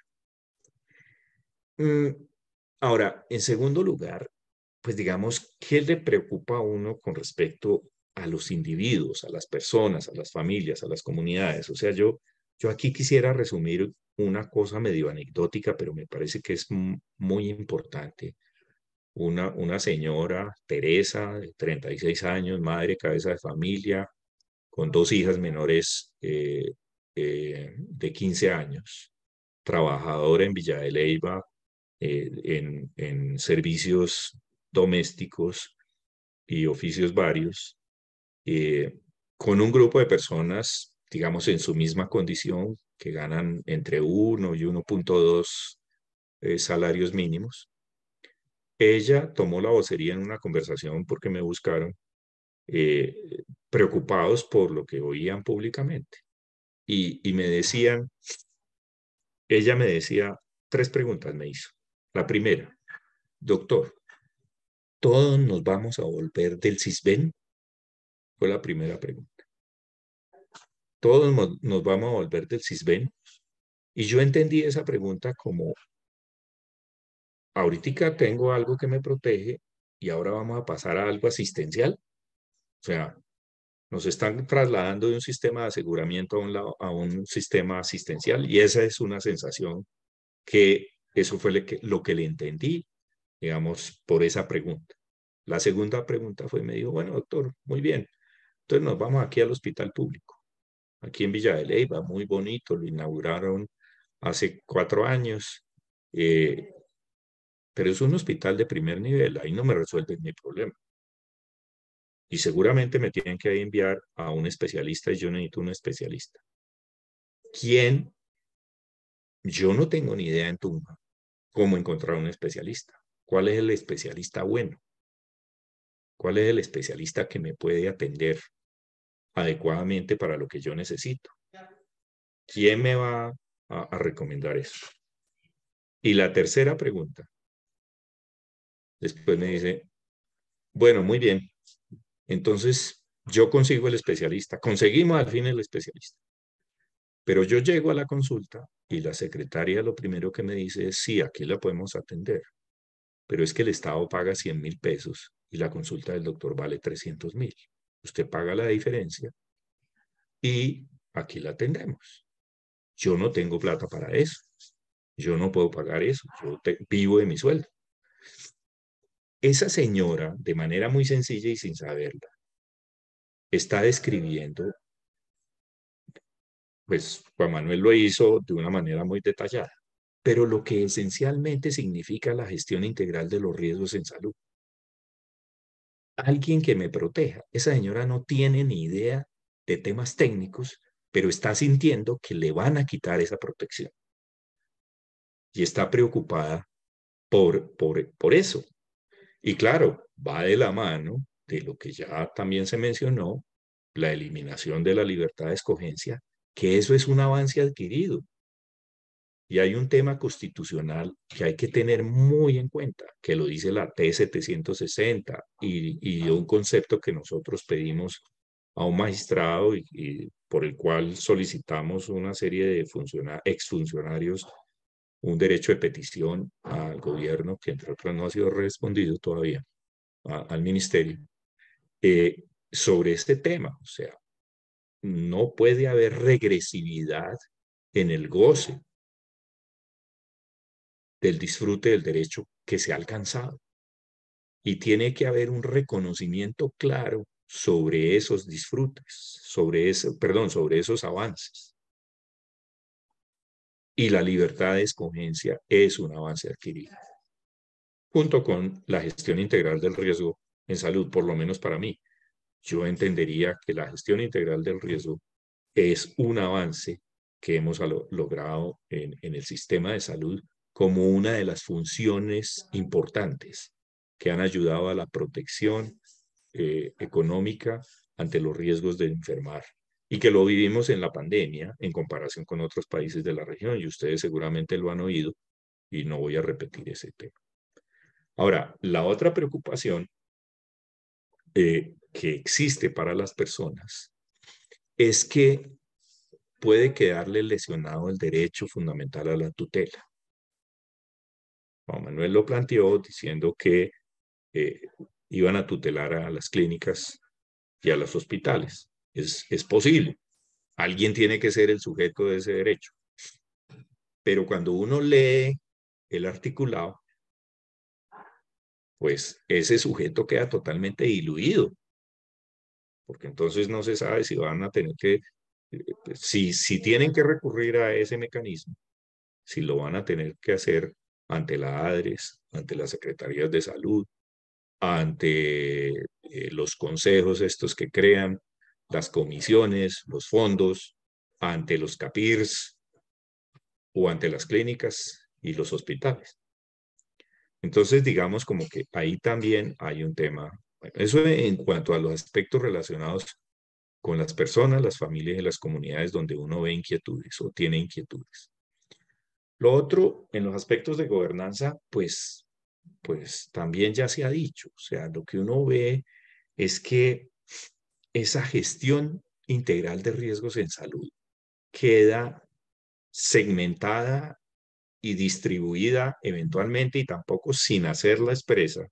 [SPEAKER 3] Mm, ahora, en segundo lugar, pues digamos, ¿qué le preocupa a uno con respecto a los individuos, a las personas, a las familias, a las comunidades? O sea, yo, yo aquí quisiera resumir una cosa medio anecdótica, pero me parece que es muy importante. Una, una señora, Teresa, de treinta y seis años, madre, cabeza de familia, con dos hijas menores eh, eh, de quince años, trabajadora en Villa de Leyva, eh, en, en servicios domésticos y oficios varios, eh, con un grupo de personas, digamos, en su misma condición, que ganan entre uno y uno punto dos eh, salarios mínimos. Ella tomó la vocería en una conversación porque me buscaron, eh, preocupados por lo que oían públicamente. Y, y me decían, ella me decía, tres preguntas me hizo. La primera, doctor, ¿todos nos vamos a volver del CISBEN? Fue la primera pregunta. ¿Todos nos vamos a volver del CISBEN? Y yo entendí esa pregunta como, ahorita tengo algo que me protege y ahora vamos a pasar a algo asistencial. O sea, nos están trasladando de un sistema de aseguramiento a un, lado, a un sistema asistencial y esa es una sensación que eso fue lo que, lo que le entendí, digamos, por esa pregunta. La segunda pregunta fue, me dijo, bueno, doctor, muy bien, entonces nos vamos aquí al hospital público, aquí en Villa de Leyva, muy bonito, lo inauguraron hace cuatro años, eh, pero es un hospital de primer nivel, ahí no me resuelven mi problema. Y seguramente me tienen que enviar a un especialista y yo necesito un especialista. ¿Quién? Yo no tengo ni idea en Tunja cómo encontrar un especialista. ¿Cuál es el especialista bueno? ¿Cuál es el especialista que me puede atender adecuadamente para lo que yo necesito? ¿Quién me va a, a recomendar eso? Y la tercera pregunta, después me dice, bueno, muy bien, entonces yo consigo el especialista, conseguimos al fin el especialista, pero yo llego a la consulta y la secretaria lo primero que me dice es, sí, aquí la podemos atender, pero es que el Estado paga cien mil pesos y la consulta del doctor vale trescientos mil. Usted paga la diferencia y aquí la atendemos. Yo no tengo plata para eso. Yo no puedo pagar eso. Yo te, vivo de mi sueldo. Esa señora, de manera muy sencilla y sin saberla, está describiendo, pues Juan Manuel lo hizo de una manera muy detallada, pero lo que esencialmente significa la gestión integral de los riesgos en salud. Alguien que me proteja. Esa señora no tiene ni idea de temas técnicos, pero está sintiendo que le van a quitar esa protección. Y está preocupada por, por, por eso. Y claro, va de la mano de lo que ya también se mencionó, la eliminación de la libertad de escogencia, que eso es un avance adquirido. Y hay un tema constitucional que hay que tener muy en cuenta, que lo dice la T setecientos sesenta y, y un concepto que nosotros pedimos a un magistrado y, y por el cual solicitamos una serie de funciona, exfuncionarios un derecho de petición al gobierno, que entre otros no ha sido respondido todavía, a, al ministerio, eh, sobre este tema. O sea, no puede haber regresividad en el goce del disfrute del derecho que se ha alcanzado. Y tiene que haber un reconocimiento claro sobre esos disfrutes, sobre eso, perdón, sobre esos avances. Y la libertad de escogencia es un avance adquirido, junto con la gestión integral del riesgo en salud, por lo menos para mí. Yo entendería que la gestión integral del riesgo es un avance que hemos logrado en, en el sistema de salud como una de las funciones importantes que han ayudado a la protección eh, económica ante los riesgos de enfermar y que lo vivimos en la pandemia en comparación con otros países de la región y ustedes seguramente lo han oído y no voy a repetir ese tema. Ahora, la otra preocupación eh, que existe para las personas es que puede quedarle lesionado el derecho fundamental a la tutela. Juan Manuel lo planteó diciendo que eh, iban a tutelar a las clínicas y a los hospitales. Es, es posible. Alguien tiene que ser el sujeto de ese derecho. Pero cuando uno lee el articulado, pues ese sujeto queda totalmente diluido. Porque entonces no se sabe si van a tener que, si, si tienen que recurrir a ese mecanismo, si lo van a tener que hacer ante la ADRES, ante las secretarías de salud, ante eh, los consejos estos que crean, las comisiones, los fondos, ante los CAPIRS o ante las clínicas y los hospitales. Entonces, digamos como que ahí también hay un tema. Bueno, eso en cuanto a los aspectos relacionados con las personas, las familias y las comunidades donde uno ve inquietudes o tiene inquietudes. Lo otro, en los aspectos de gobernanza, pues, pues también ya se ha dicho. O sea, lo que uno ve es que esa gestión integral de riesgos en salud queda segmentada y distribuida eventualmente y tampoco sin hacerla expresa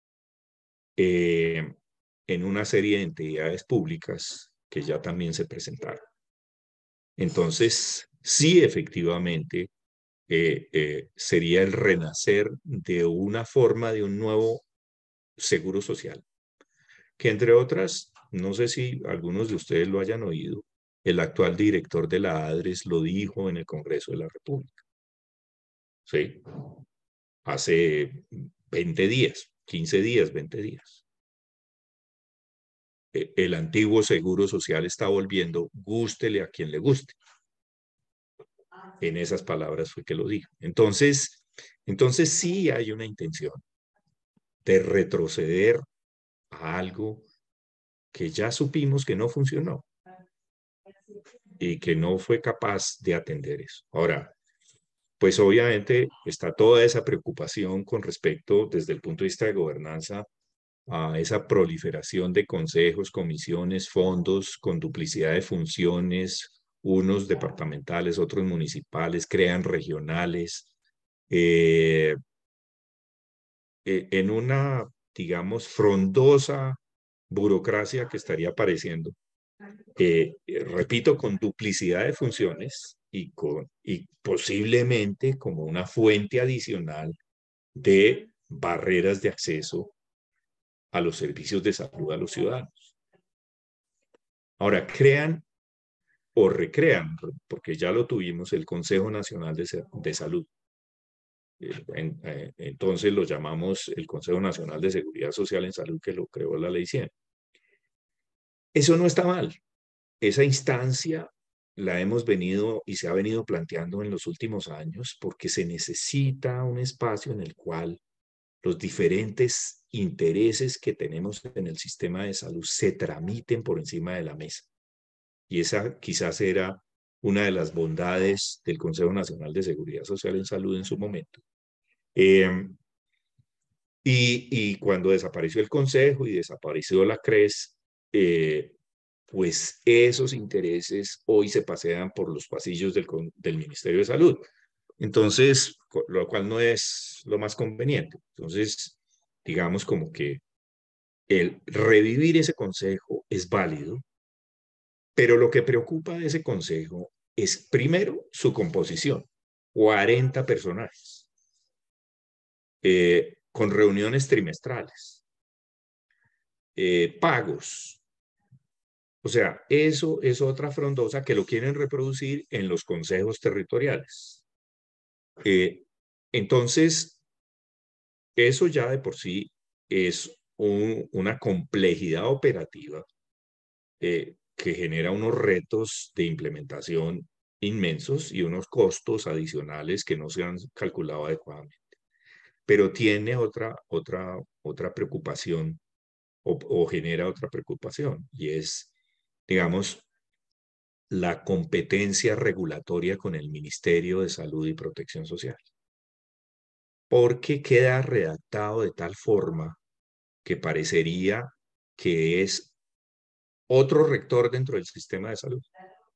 [SPEAKER 3] eh, en una serie de entidades públicas que ya también se presentaron. Entonces, sí, efectivamente, eh, eh, sería el renacer de una forma de un nuevo seguro social, que entre otras, no sé si algunos de ustedes lo hayan oído, el actual director de la ADRES lo dijo en el Congreso de la República. Sí, hace veinte días, quince días, veinte días. El antiguo seguro social está volviendo, gústele a quien le guste. En esas palabras fue que lo dijo. Entonces, entonces sí hay una intención de retroceder a algo que ya supimos que no funcionó. y que no fue capaz de atender eso. Ahora, pues obviamente está toda esa preocupación con respecto, desde el punto de vista de gobernanza, a esa proliferación de consejos, comisiones, fondos con duplicidad de funciones, unos departamentales, otros municipales, crean regionales, eh, eh, en una, digamos, frondosa burocracia que estaría apareciendo, eh, eh, repito, con duplicidad de funciones y, con, y posiblemente como una fuente adicional de barreras de acceso a los servicios de salud a los ciudadanos. Ahora, crean o recrean, porque ya lo tuvimos, el Consejo Nacional de, de Salud. En, eh, entonces lo llamamos el Consejo Nacional de Seguridad Social en Salud, que lo creó la Ley cien. Eso no está mal. Esa instancia la hemos venido y se ha venido planteando en los últimos años porque se necesita un espacio en el cual los diferentes intereses que tenemos en el sistema de salud se tramiten por encima de la mesa. Y esa quizás era una de las bondades del Consejo Nacional de Seguridad Social en Salud en su momento. Eh, y, y cuando desapareció el Consejo y desapareció la CRES, eh, pues esos intereses hoy se pasean por los pasillos del, del Ministerio de Salud. Entonces, lo cual no es lo más conveniente. Entonces, digamos como que el revivir ese consejo es válido, pero lo que preocupa de ese consejo es primero su composición, cuarenta personajes, eh, con reuniones trimestrales, eh, pagos. O sea, eso es otra frondosa que lo quieren reproducir en los consejos territoriales. Eh, entonces, eso ya de por sí es un, una complejidad operativa eh, que genera unos retos de implementación inmensos y unos costos adicionales que no se han calculado adecuadamente. Pero tiene otra, otra, otra preocupación o, o genera otra preocupación y es, digamos, la competencia regulatoria con el Ministerio de Salud y Protección Social. Porque queda redactado de tal forma que parecería que es otro rector dentro del sistema de salud,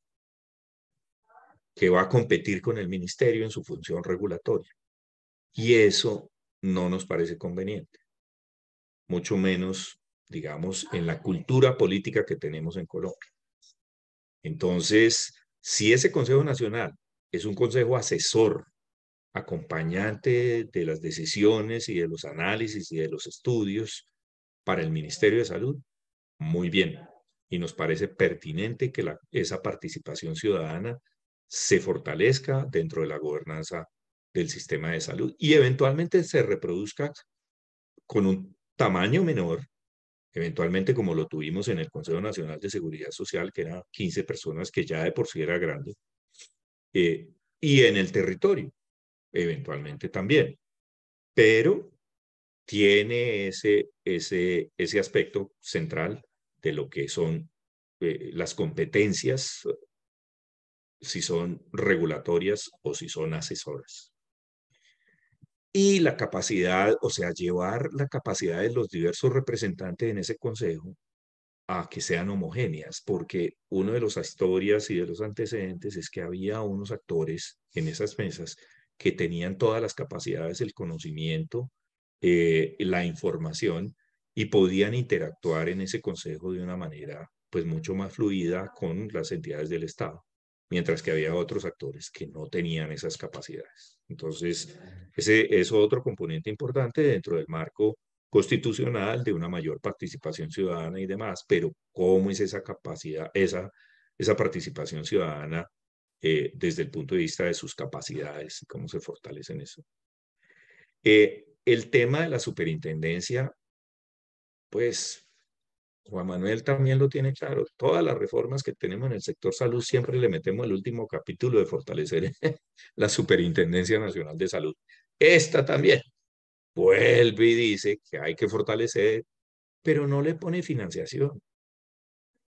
[SPEAKER 3] que va a competir con el ministerio en su función regulatoria. Y eso no nos parece conveniente, mucho menos, digamos, en la cultura política que tenemos en Colombia. Entonces, si ese Consejo Nacional es un consejo asesor, acompañante de las decisiones y de los análisis y de los estudios para el Ministerio de Salud, muy bien. Y nos parece pertinente que la, esa participación ciudadana se fortalezca dentro de la gobernanza del sistema de salud y eventualmente se reproduzca con un tamaño menor, eventualmente como lo tuvimos en el Consejo Nacional de Seguridad Social, que eran quince personas, que ya de por sí era grande, eh, y en el territorio, eventualmente también. Pero tiene ese, ese, ese aspecto central de lo que son eh, las competencias, si son regulatorias o si son asesoras. Y la capacidad, o sea, llevar la capacidad de los diversos representantes en ese consejo a que sean homogéneas, porque uno de las historias y de los antecedentes es que había unos actores en esas mesas que tenían todas las capacidades, el conocimiento, eh, la información y podían interactuar en ese consejo de una manera pues mucho más fluida con las entidades del Estado, mientras que había otros actores que no tenían esas capacidades. Entonces, ese es otro componente importante dentro del marco constitucional de una mayor participación ciudadana y demás, pero ¿cómo es esa capacidad, esa, esa participación ciudadana eh, desde el punto de vista de sus capacidades y cómo se fortalecen eso? Eh, el tema de la superintendencia, pues Juan Manuel también lo tiene claro. Todas las reformas que tenemos en el sector salud siempre le metemos el último capítulo de fortalecer la Superintendencia Nacional de Salud. Esta también vuelve y dice que hay que fortalecer, pero no le pone financiación.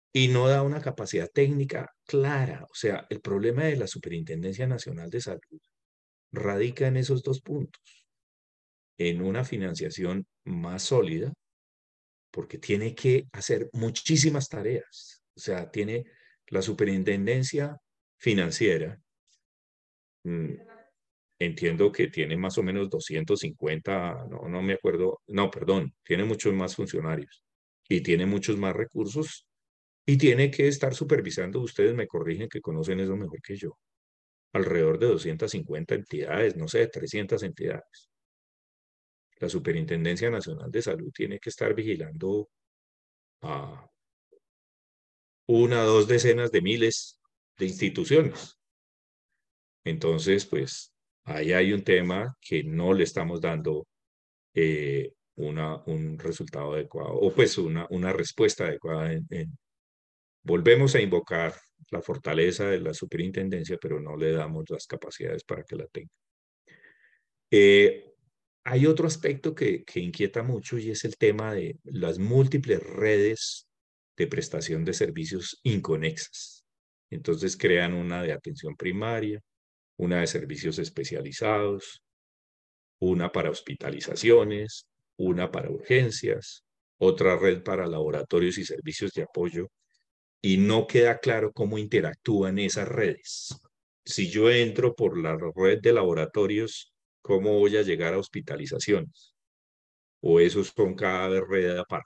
[SPEAKER 3] y no da una capacidad técnica clara. O sea, el problema de la Superintendencia Nacional de Salud radica en esos dos puntos, en una financiación más sólida, porque tiene que hacer muchísimas tareas. O sea, tiene la superintendencia financiera, mmm, entiendo que tiene más o menos doscientos cincuenta, no, no me acuerdo, no, perdón, tiene muchos más funcionarios y tiene muchos más recursos y tiene que estar supervisando, ustedes me corrigen que conocen eso mejor que yo, alrededor de doscientas cincuenta entidades, no sé, trescientas entidades. La Superintendencia Nacional de Salud tiene que estar vigilando a una, dos decenas de miles de instituciones. Entonces, pues, ahí hay un tema que no le estamos dando eh, una, un resultado adecuado, o pues una, una respuesta adecuada. En, en, volvemos a invocar la fortaleza de la superintendencia, pero no le damos las capacidades para que la tenga. Eh, hay otro aspecto que, que inquieta mucho y es el tema de las múltiples redes de prestación de servicios inconexas. Entonces crean una de atención primaria, una de servicios especializados, una para hospitalizaciones, una para urgencias, otra red para laboratorios y servicios de apoyo, y no queda claro cómo interactúan esas redes. Si yo entro por la red de laboratorios, ¿cómo voy a llegar a hospitalizaciones? O esos son cada vez red aparte.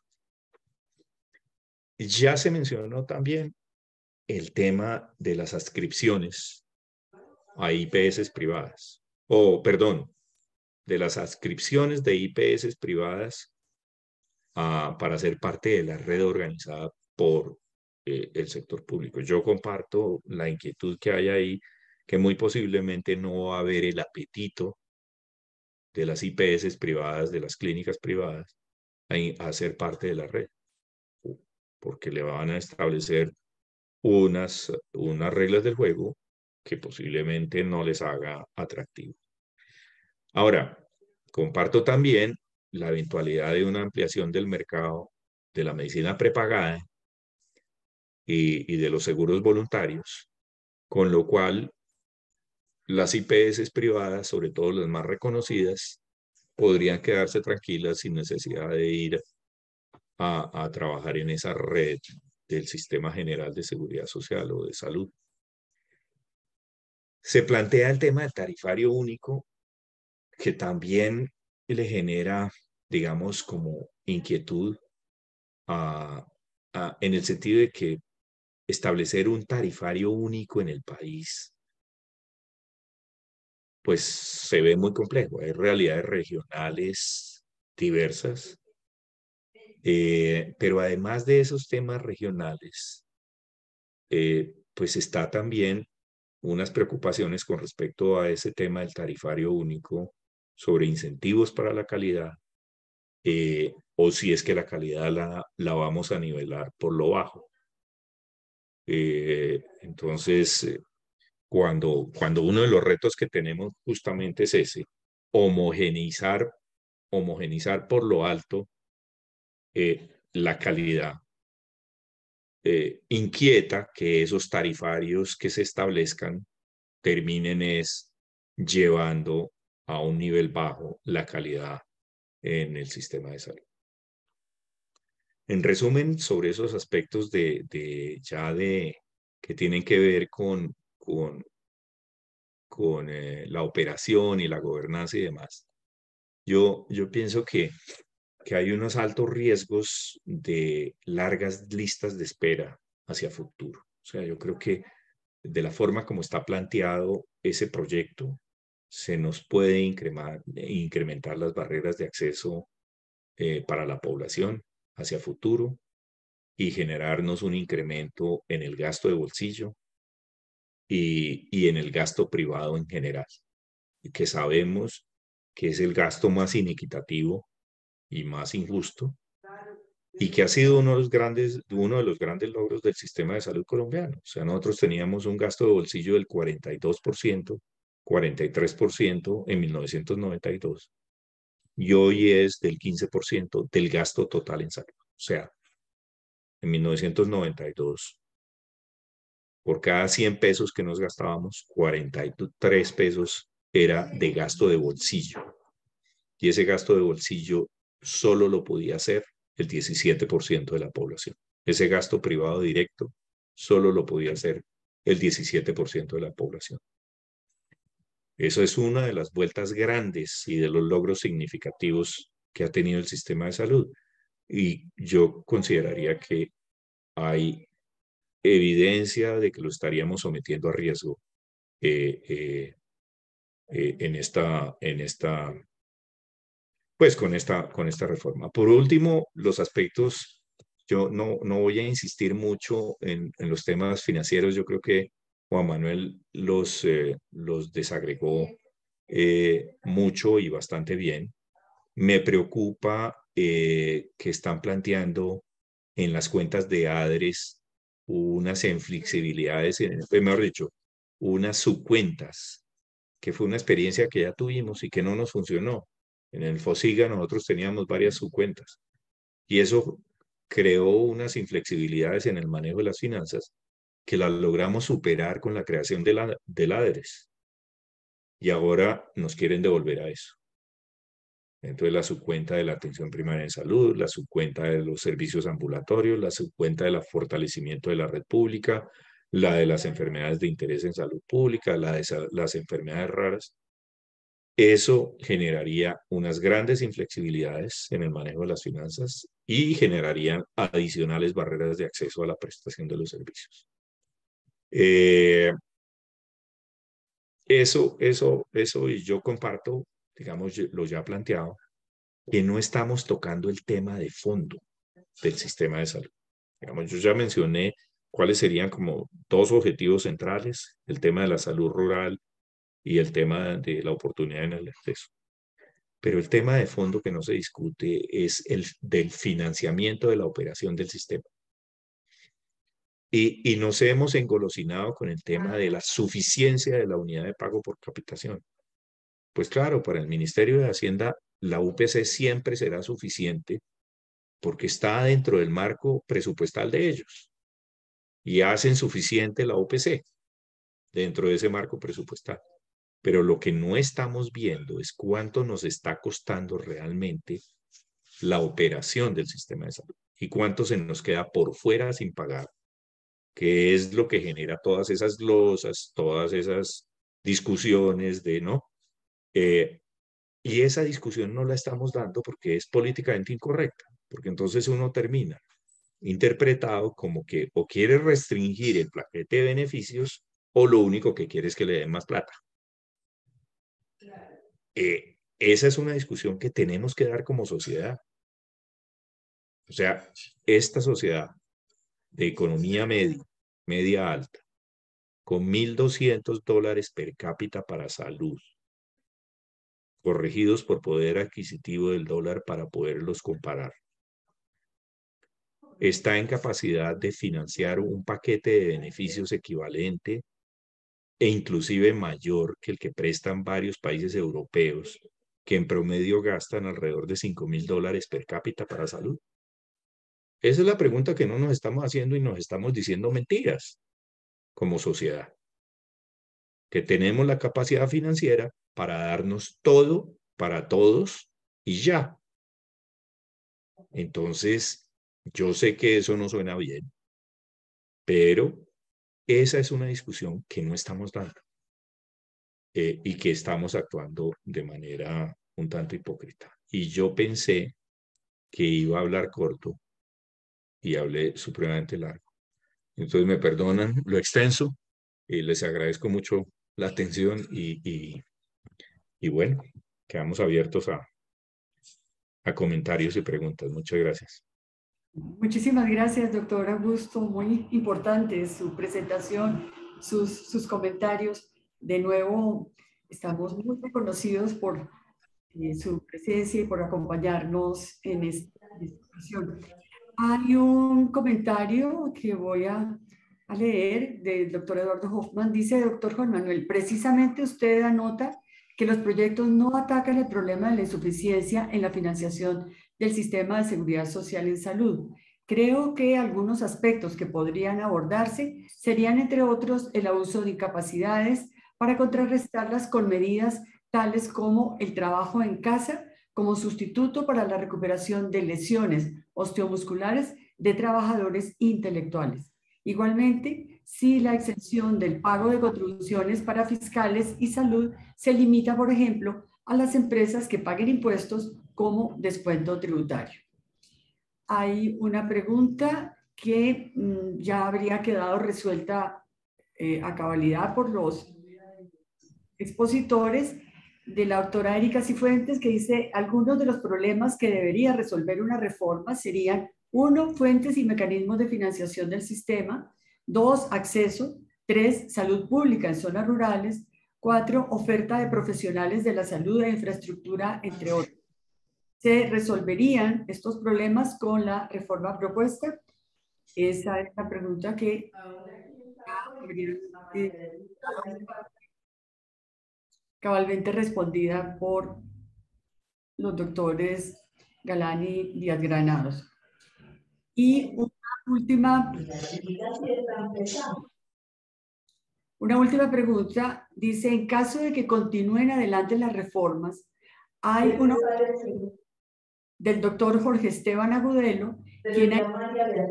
[SPEAKER 3] Ya se mencionó también el tema de las adscripciones a I P S privadas, o perdón, de las adscripciones de I P S privadas a, para ser parte de la red organizada por eh, el sector público. Yo comparto la inquietud que hay ahí, que muy posiblemente no va a haber el apetito de las I P S privadas, de las clínicas privadas, a, a ser parte de la red, porque le van a establecer unas, unas reglas del juego que posiblemente no les haga atractivo. Ahora, comparto también la eventualidad de una ampliación del mercado de la medicina prepagada y, y de los seguros voluntarios, con lo cual las I P S privadas, sobre todo las más reconocidas, podrían quedarse tranquilas sin necesidad de ir a, a trabajar en esa red del Sistema General de Seguridad Social o de Salud. Se plantea el tema del tarifario único, que también le genera, digamos, como inquietud a, a, en el sentido de que establecer un tarifario único en el país, pues se ve muy complejo. Hay realidades regionales diversas, eh, pero además de esos temas regionales, eh, pues está también unas preocupaciones con respecto a ese tema del tarifario único sobre incentivos para la calidad, eh, o si es que la calidad la, la vamos a nivelar por lo bajo. Eh, entonces, eh, cuando, cuando uno de los retos que tenemos justamente es ese, homogeneizar, homogeneizar por lo alto eh, la calidad, eh, inquieta que esos tarifarios que se establezcan terminen es llevando a un nivel bajo la calidad en el sistema de salud. En resumen, sobre esos aspectos de, de ya de que tienen que ver con, con, con eh, la operación y la gobernanza y demás, yo, yo pienso que, que hay unos altos riesgos de largas listas de espera hacia futuro. O sea, yo creo que de la forma como está planteado ese proyecto, se nos puede incrementar, incrementar las barreras de acceso eh, para la población hacia futuro y generarnos un incremento en el gasto de bolsillo y, y en el gasto privado en general, que sabemos que es el gasto más inequitativo y más injusto, y que ha sido uno de los grandes, uno de los grandes logros del sistema de salud colombiano. O sea, nosotros teníamos un gasto de bolsillo del cuarenta y dos por ciento, cuarenta y tres por ciento en mil novecientos noventa y dos, y hoy es del quince por ciento del gasto total en salud. O sea, en mil novecientos noventa y dos, por cada cien pesos que nos gastábamos, cuarenta y tres pesos era de gasto de bolsillo. Y ese gasto de bolsillo solo lo podía hacer el diecisiete por ciento de la población. Ese gasto privado directo solo lo podía hacer el diecisiete por ciento de la población. Eso es una de las vueltas grandes y de los logros significativos que ha tenido el sistema de salud. Y yo consideraría que hay evidencia de que lo estaríamos sometiendo a riesgo eh, eh, eh, en esta, en esta, pues con esta, con esta reforma. Por último, los aspectos, yo no, no voy a insistir mucho en, en los temas financieros, yo creo que Juan Manuel los, eh, los desagregó eh, mucho y bastante bien. Me preocupa eh, que están planteando en las cuentas de ADRES unas inflexibilidades, en, mejor dicho, unas subcuentas, que fue una experiencia que ya tuvimos y que no nos funcionó. En el FOSIGA nosotros teníamos varias subcuentas y eso creó unas inflexibilidades en el manejo de las finanzas que las logramos superar con la creación de la, del ADRES. Y ahora nos quieren devolver a eso. Entonces, la subcuenta de la atención primaria en salud, la subcuenta de los servicios ambulatorios, la subcuenta del fortalecimiento de la red pública, la de las enfermedades de interés en salud pública, la de las enfermedades raras. Eso generaría unas grandes inflexibilidades en el manejo de las finanzas y generarían adicionales barreras de acceso a la prestación de los servicios. Eh, eso, eso, eso, y yo comparto, digamos, lo ya planteado, que no estamos tocando el tema de fondo del sistema de salud. Digamos, yo ya mencioné cuáles serían como dos objetivos centrales, el tema de la salud rural y el tema de la oportunidad en el acceso. Pero el tema de fondo que no se discute es el del financiamiento de la operación del sistema. Y, y nos hemos engolosinado con el tema de la suficiencia de la unidad de pago por capitación. Pues claro, para el Ministerio de Hacienda, la U P C siempre será suficiente porque está dentro del marco presupuestal de ellos y hacen suficiente la U P C dentro de ese marco presupuestal. Pero lo que no estamos viendo es cuánto nos está costando realmente la operación del sistema de salud y cuánto se nos queda por fuera sin pagar, que es lo que genera todas esas glosas, todas esas discusiones de, ¿no? Eh, y esa discusión no la estamos dando porque es políticamente incorrecta, porque entonces uno termina interpretado como que o quiere restringir el paquete de beneficios o lo único que quiere es que le den más plata. Eh, esa es una discusión que tenemos que dar como sociedad. O sea, esta sociedad de economía media, media alta, con mil doscientos dólares per cápita para salud, corregidos por poder adquisitivo del dólar para poderlos comparar, está en capacidad de financiar un paquete de beneficios equivalente e inclusive mayor que el que prestan varios países europeos, que en promedio gastan alrededor de cinco mil dólares per cápita para salud. Esa es la pregunta que no nos estamos haciendo y nos estamos diciendo mentiras como sociedad. Que tenemos la capacidad financiera para darnos todo para todos y ya. Entonces, yo sé que eso no suena bien, pero esa es una discusión que no estamos dando eh, y que estamos actuando de manera un tanto hipócrita. Y yo pensé que iba a hablar corto y hablé supremamente largo. Entonces me perdonan lo extenso y les agradezco mucho la atención y, y, y bueno, quedamos abiertos a, a comentarios y preguntas. Muchas gracias.
[SPEAKER 1] Muchísimas gracias, doctor Augusto. Muy importante su presentación, sus, sus comentarios. De nuevo, estamos muy reconocidos por eh, su presencia y por acompañarnos en esta discusión. Hay un comentario que voy a, a leer del doctor Eduardo Hoffman. Dice, doctor Juan Manuel, precisamente usted anota que los proyectos no atacan el problema de la insuficiencia en la financiación del sistema de seguridad social en salud. Creo que algunos aspectos que podrían abordarse serían, entre otros, el abuso de incapacidades para contrarrestarlas con medidas tales como el trabajo en casa como sustituto para la recuperación de lesiones osteomusculares de trabajadores intelectuales. Igualmente, si la exención del pago de contribuciones para fiscales y salud se limita, por ejemplo, a las empresas que paguen impuestos como descuento tributario. Hay una pregunta que mmm, ya habría quedado resuelta eh, a cabalidad por los expositores, de la doctora Erika Cifuentes, que dice: algunos de los problemas que debería resolver una reforma serían: uno, fuentes y mecanismos de financiación del sistema; dos, acceso; tres, salud pública en zonas rurales; cuatro, oferta de profesionales de la salud e infraestructura, entre otros. ¿Se resolverían estos problemas con la reforma propuesta? Esa es la pregunta que cabalmente respondida por los doctores Galán y Díaz Granados. Y una última, una última pregunta, dice: en caso de que continúen adelante las reformas, hay una del doctor Jorge Esteban Agudelo, quien ha,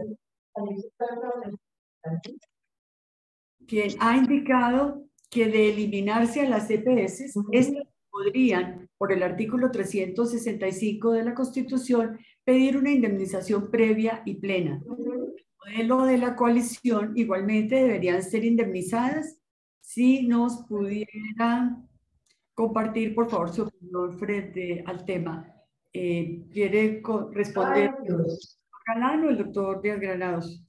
[SPEAKER 1] quien ha indicado que de eliminarse a las E P S, estas podrían, por el artículo trescientos sesenta y cinco de la Constitución, pedir una indemnización previa y plena. El modelo de la coalición igualmente deberían ser indemnizadas. Si nos pudieran compartir, por favor, su opinión frente al tema. Eh, ¿Quiere responder el doctor Galán o el doctor Díaz Granados?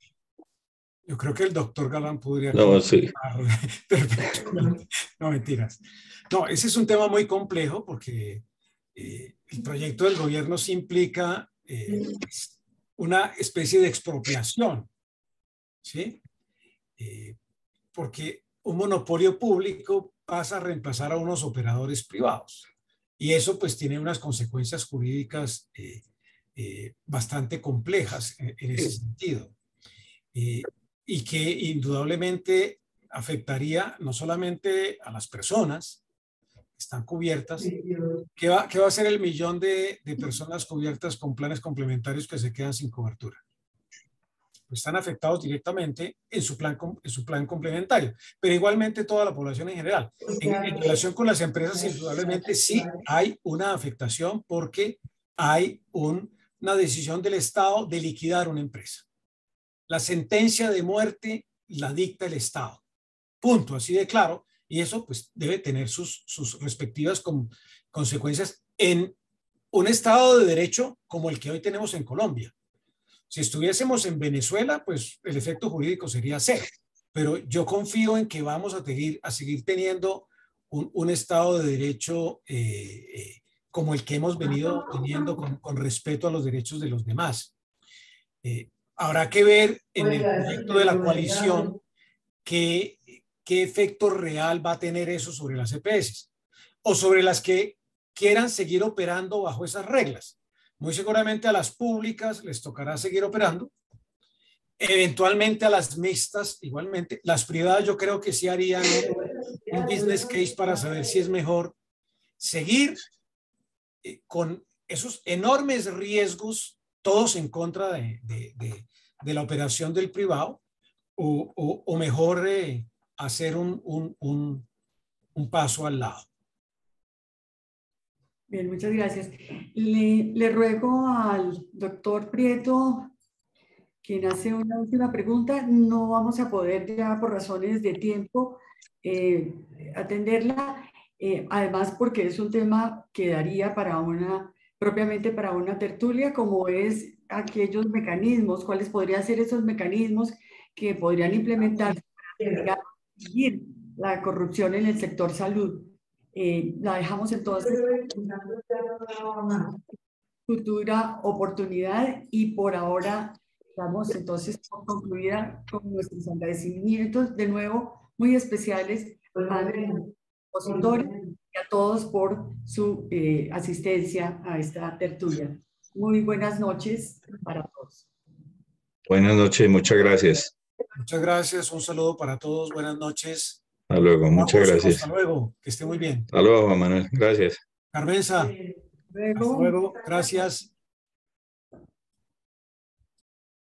[SPEAKER 2] Yo creo que el doctor Galán podría...
[SPEAKER 3] No, sí.
[SPEAKER 2] Perfectamente. No, mentiras. No, ese es un tema muy complejo porque eh, el proyecto del gobierno sí implica eh, una especie de expropiación, ¿sí? Eh, porque un monopolio público pasa a reemplazar a unos operadores privados. Y eso pues tiene unas consecuencias jurídicas eh, eh, bastante complejas en, en ese sentido. Eh, y que indudablemente afectaría no solamente a las personas que están cubiertas. ¿Qué va, qué va a ser el millón de, de personas cubiertas con planes complementarios que se quedan sin cobertura? Pues están afectados directamente en su plan, en su plan complementario, pero igualmente toda la población en general. En, en relación con las empresas, indudablemente sí hay una afectación porque hay un, una decisión del Estado de liquidar una empresa. La sentencia de muerte la dicta el Estado. Punto, así de claro. Y eso pues debe tener sus, sus respectivas con, consecuencias en un Estado de derecho como el que hoy tenemos en Colombia. Si estuviésemos en Venezuela, pues el efecto jurídico sería cero. Pero yo confío en que vamos a seguir, a seguir teniendo un, un Estado de derecho eh, eh, como el que hemos venido teniendo con, con respeto a los derechos de los demás. Eh, Habrá que ver en el proyecto de la coalición qué, qué efecto real va a tener eso sobre las E P S o sobre las que quieran seguir operando bajo esas reglas. Muy seguramente a las públicas les tocará seguir operando, eventualmente a las mixtas igualmente. Las privadas yo creo que sí harían un, un business case para saber si es mejor seguir eh, con esos enormes riesgos, todos en contra de, de, de, de la operación del privado, o, o, o mejor eh, hacer un, un, un, un paso al lado.
[SPEAKER 1] Bien, muchas gracias. Le, le ruego al doctor Prieto, quien hace una última pregunta. No vamos a poder ya por razones de tiempo eh, atenderla, eh, además porque es un tema que daría para una, propiamente para una tertulia, como es aquellos mecanismos, cuáles podrían ser esos mecanismos que podrían implementarse para conseguir la corrupción en el sector salud. Eh, la dejamos entonces futura oportunidad y por ahora damos entonces por concluida con nuestros agradecimientos de nuevo muy especiales a los expositores y a todos por su eh, asistencia a esta tertulia. Muy buenas noches para todos.
[SPEAKER 3] Buenas noches, muchas gracias.
[SPEAKER 2] Muchas gracias, un saludo para todos, buenas noches.
[SPEAKER 3] Hasta luego, muchas
[SPEAKER 2] Augusto,
[SPEAKER 3] gracias.
[SPEAKER 2] hasta luego, que esté muy bien.
[SPEAKER 3] Hasta luego, Juan Manuel, gracias.
[SPEAKER 2] Carmenza, hasta luego, gracias.